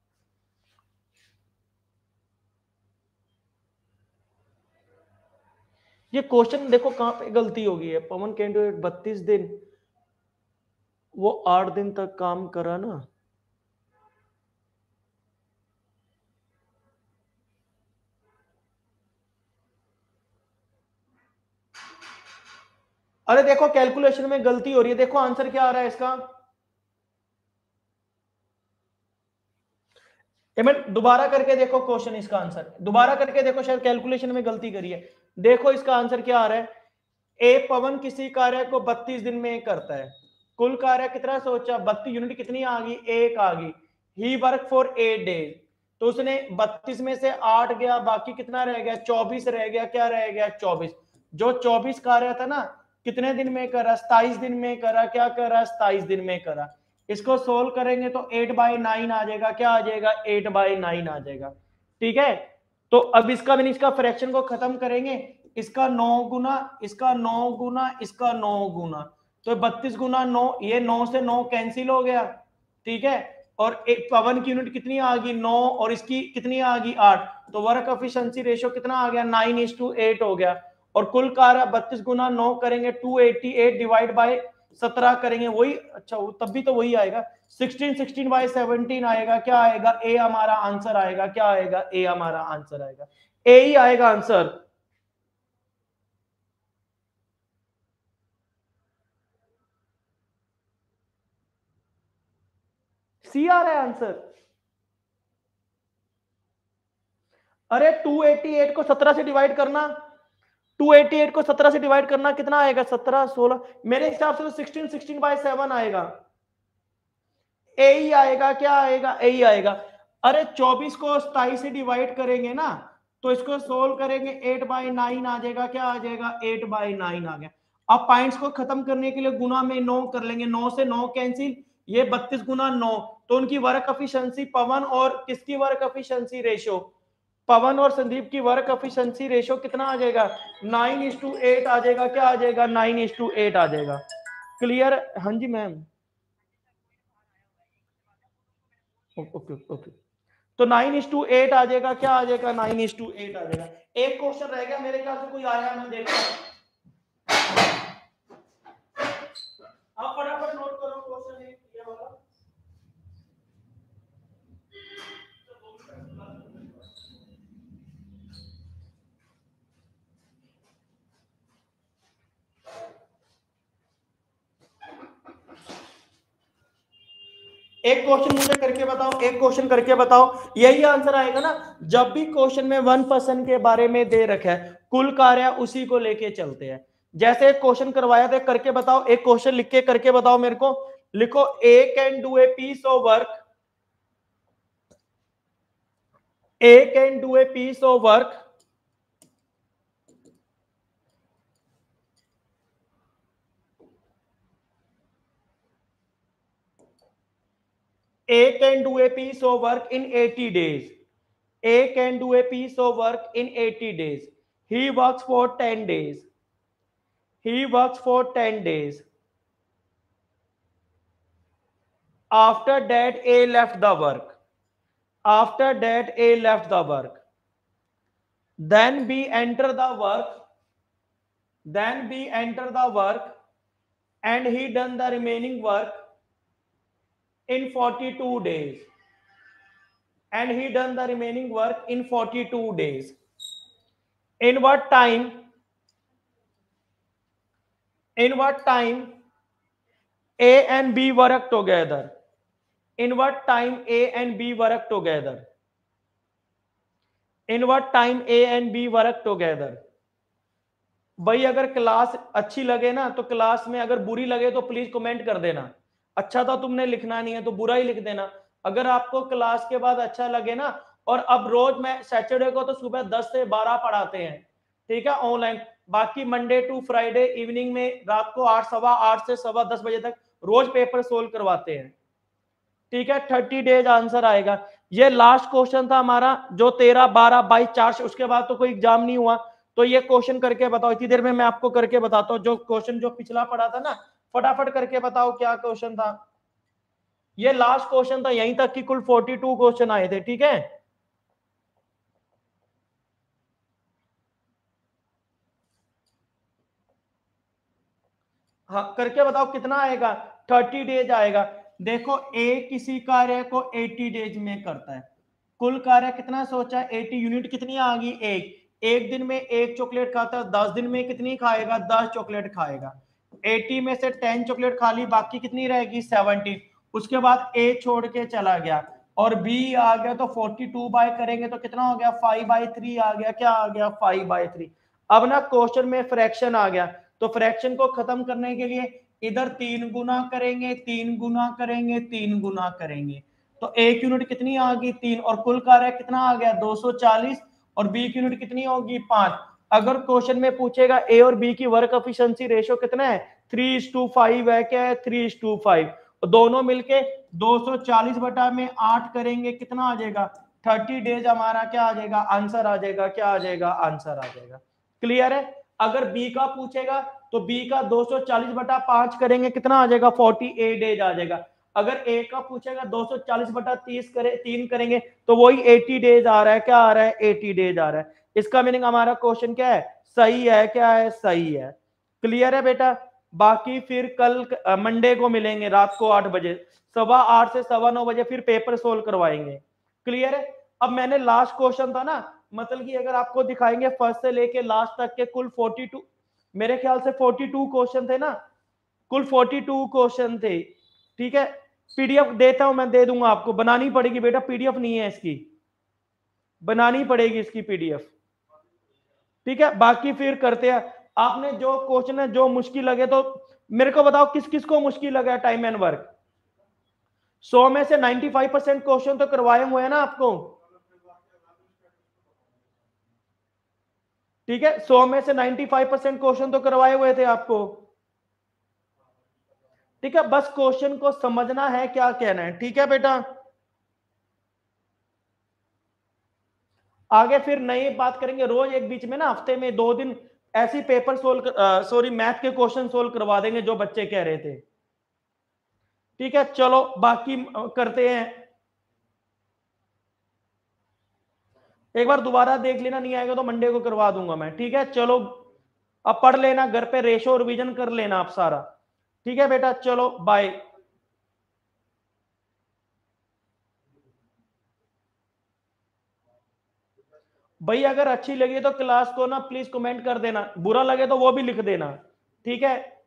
Speaker 1: ये क्वेश्चन देखो कहां पे गलती हो गई है। पवन कैंडिडेट बत्तीस दिन, वो आठ दिन तक काम करा ना। अरे देखो कैलकुलेशन में गलती हो रही है। देखो आंसर क्या आ रहा है इसका। मैं दोबारा करके देखो क्वेश्चन, इसका आंसर दोबारा करके देखो, शायद कैलकुलेशन में गलती करी है। देखो इसका आंसर क्या आ रहा है, ए पवन किसी कार्य को बत्तीस दिन में करता है, कुल कार्य कितना सोचा, बत्तीस यूनिट कितनी आ गई, एक आ गई। ही वर्क फॉर एट डेज, तो उसने बत्तीस में से आठ गया, बाकी कितना रह गया, चौबीस रह गया, क्या रह गया, चौबीस। जो चौबीस कार्य था ना, कितने दिन में करा, सताइस दिन में करा, क्या करा, सताइस दिन में करा। इसको सोल्व करेंगे तो एट बाई नाइन आ जाएगा, क्या आ जाएगा, एट बाई नाइन आ जाएगा। ठीक है, तो अब इसका भी इसका फ्रैक्शन को खत्म करेंगे, इसका नौ गुना, इसका नौ गुना, इसका नौ गुना, तो बत्तीस गुना नौ, ये नौ से नौ कैंसिल हो गया। ठीक है, और एक पवन की यूनिट कितनी आ गई, नौ, और इसकी कितनी आ गई, आठ, तो वर्क एफिशिएंसी रेशियो कितना आ गया, नाइन इज टू एट हो गया। और कुल कार्य बत्तीस गुना नौ करेंगे, two eighty eight divide by सत्रह करेंगे, वही, अच्छा तब भी तो वही आएगा, सिक्सटीन सिक्सटीन बाय सेवनटीन आएगा, क्या आएगा, ए हमारा आंसर आएगा, क्या आएगा, ए हमारा आंसर आएगा, ए ही आएगा आंसर। सी आ रहा है आंसर। अरे टू एटी एट को सत्रह से डिवाइड करना, टू एटी एट को सत्रह से डिवाइड करना, कितना आएगा, सत्रह सोलह, मेरे हिसाब से तो सिक्सटीन सिक्सटीन बाय सेवन आएगा, ए ही आएगा, क्या आएगा, ए ही आएगा। अरे चौबीस को सताईस से डिवाइड करेंगे ना, तो इसको सोल्व करेंगे, एट बाई नाइन आ जाएगा, क्या आ जाएगा, एट बाई नाइन आ गया। अब पॉइंट्स को खत्म करने के लिए गुना में नौ कर लेंगे, नौ से नौ कैंसिल, ये बत्तीस गुना नौ, तो उनकी वर्क एफिशिएंसी पवन और किसकी वर्क एफिशिएंसी रेशियो, पवन और संदीप की वर्क एफिशिएंसी रेशियो कितना आ जाएगा, नाइन इज टू एट आ जाएगा, क्या आ जाएगा, नाइन इज टू एट आ जाएगा। क्लियर, हाँ जी मैम, ओके ओके, तो नाइन इज टू एट आ जाएगा, क्या आ जाएगा, नाइन इज टू एट आ जाएगा। एक क्वेश्चन रह गया मेरे ख्याल से, कोई आया मैं देखता हूं, आप फटाफट नोट करो क्वेश्चन एक ये वाला। एक क्वेश्चन मुझे करके बताओ, एक क्वेश्चन करके बताओ, यही आंसर आएगा ना। जब भी क्वेश्चन में वन पर्सन के बारे में दे रखा है, कुल कार्य उसी को लेके चलते हैं। जैसे एक क्वेश्चन करवाया था, करके बताओ, एक क्वेश्चन लिख के करके बताओ मेरे को। लिखो, A can do a piece of work, A can do a piece of work A can do a piece of work in eighty days. A can do a piece of work in eighty days. He works for ten days. He works for ten days. After that, A left the work. After that, A left the work. Then B enter the work. Then B enter the work, and he done the remaining work in forty-two days. And he done the remaining work in forty-two days. In what time? In what time A and B work together? In what time A and B work together? In what time A and B work together? भाई अगर class अच्छी लगे ना तो class में, अगर बुरी लगे तो प्लीज कमेंट कर देना। अच्छा था तुमने लिखना नहीं है तो बुरा ही लिख देना। अगर आपको क्लास के बाद अच्छा लगे ना, और अब रोज मैं सैटरडे को तो सुबह दस से बारह पढ़ाते हैं, ठीक है, ऑनलाइन। बाकी मंडे टू फ्राइडे इवनिंग में रात को आठ सवा आठ से सवा दस बजे तक रोज पेपर सोल्व करवाते हैं, ठीक है। थर्टी डेज आंसर आएगा। ये लास्ट क्वेश्चन था हमारा, जो तेरह बारह बाईस चार से, उसके बाद तो कोई एग्जाम नहीं हुआ। तो ये क्वेश्चन करके बताओ, इतनी देर में मैं आपको करके बताता हूँ। जो क्वेश्चन जो पिछला पढ़ा था ना, फटाफट करके बताओ क्या क्वेश्चन था। ये लास्ट क्वेश्चन था, यहीं तक कि कुल बयालीस क्वेश्चन आए थे, ठीक है। हाँ करके बताओ कितना आएगा, थर्टी डेज आएगा। देखो ए किसी कार्य को अस्सी डेज में करता है, कुल कार्य कितना सोचा, अस्सी यूनिट कितनी आ गई, एक। एक दिन में एक चॉकलेट खाता है, दस दिन में कितनी खाएगा, दस चॉकलेट खाएगा। अस्सी में से दस चॉकलेट खा ली, बाकी कितनी रहेगी, सत्तर। उसके बाद ए छोड़ के चला गया, और बी आ गया तो फोर्टी टू बाय करेंगे तो कितना हो गया, फाइव बाई थ्री आ गया, क्या आ गया, फाइव बाई थ्री। अब ना क्वेश्चन में फ्रैक्शन आ गया, तो फ्रैक्शन को खत्म करने के लिए इधर तीन गुना करेंगे, तीन गुना करेंगे, तीन गुना करेंगे, तो ए की यूनिट कितनी आ गई, तीन, और कुल कार्य कितना आ गया, दो सौ चालीस, और बी की यूनिट कितनी होगी, पांच। अगर क्वेश्चन में पूछेगा ए और बी की वर्क एफिशिएंसी रेशियो कितना है, थ्री इज टू फाइव है, क्या है, थ्री इज टू फाइव, दोनों मिलके दो सौ चालीस बटा में आठ करेंगे, कितना आ जाएगा, थर्टी डेज, हमारा क्या आ जाएगा, आंसर आ जाएगा, क्या आ जाएगा, आंसर आ जाएगा। क्लियर है। अगर बी का पूछेगा तो बी का दो सौ चालीस बटा पांच करेंगे, कितना आ जाएगा, अड़तालीस डेज आ जाएगा। अगर ए का पूछेगा दो सौ चालीस बटा तीस करे तीन करेंगे तो वही अस्सी डेज आ रहा है, क्या आ रहा है, अस्सी डेज आ रहा है। इसका मीनिंग हमारा क्वेश्चन क्या है, सही है, क्या है, सही है। क्लियर है बेटा। बाकी फिर कल मंडे को मिलेंगे रात को आठ बजे, सवा आठ से सवा नौ बजे फिर पेपर सोल्व करवाएंगे। क्लियर है। अब मैंने लास्ट क्वेश्चन था ना, मतलब कि अगर आपको दिखाएंगे फर्स्ट से लेके लास्ट तक के कुल बयालीस, मेरे ख्याल से बयालीस क्वेश्चन थे ना, कुल बयालीस क्वेश्चन थे। ठीक है, पीडीएफ देता हूं मैं, दे दूंगा आपको, बनानी पड़ेगी बेटा, पीडीएफ नहीं है इसकी, बनानी पड़ेगी इसकी पीडीएफ। ठीक है, बाकी फिर करते हैं। आपने जो क्वेश्चन है जो मुश्किल लगे तो मेरे को बताओ, किस किस को मुश्किल लगा टाइम एंड वर्क। सौ में से पचानवे परसेंट क्वेश्चन तो करवाए हुए हैं ना आपको। ठीक है, सौ में से पचानवे परसेंट क्वेश्चन तो करवाए हुए थे आपको। ठीक है, बस क्वेश्चन को समझना है, क्या कहना है। ठीक है बेटा, आगे फिर नई बात करेंगे, रोज एक बीच में ना हफ्ते में दो दिन ऐसी पेपर सोल्व, सॉरी मैथ के क्वेश्चन सोल्व करवा देंगे जो बच्चे कह रहे थे। ठीक है, चलो बाकी करते हैं, एक बार दोबारा देख लेना, नहीं आएगा तो मंडे को करवा दूंगा मैं। ठीक है, चलो अब पढ़ लेना घर पे, रेशो रिवीजन कर लेना आप सारा। ठीक है बेटा, चलो बाय। भाई अगर अच्छी लगी तो क्लास को ना प्लीज कमेंट कर देना, बुरा लगे तो वो भी लिख देना। ठीक है।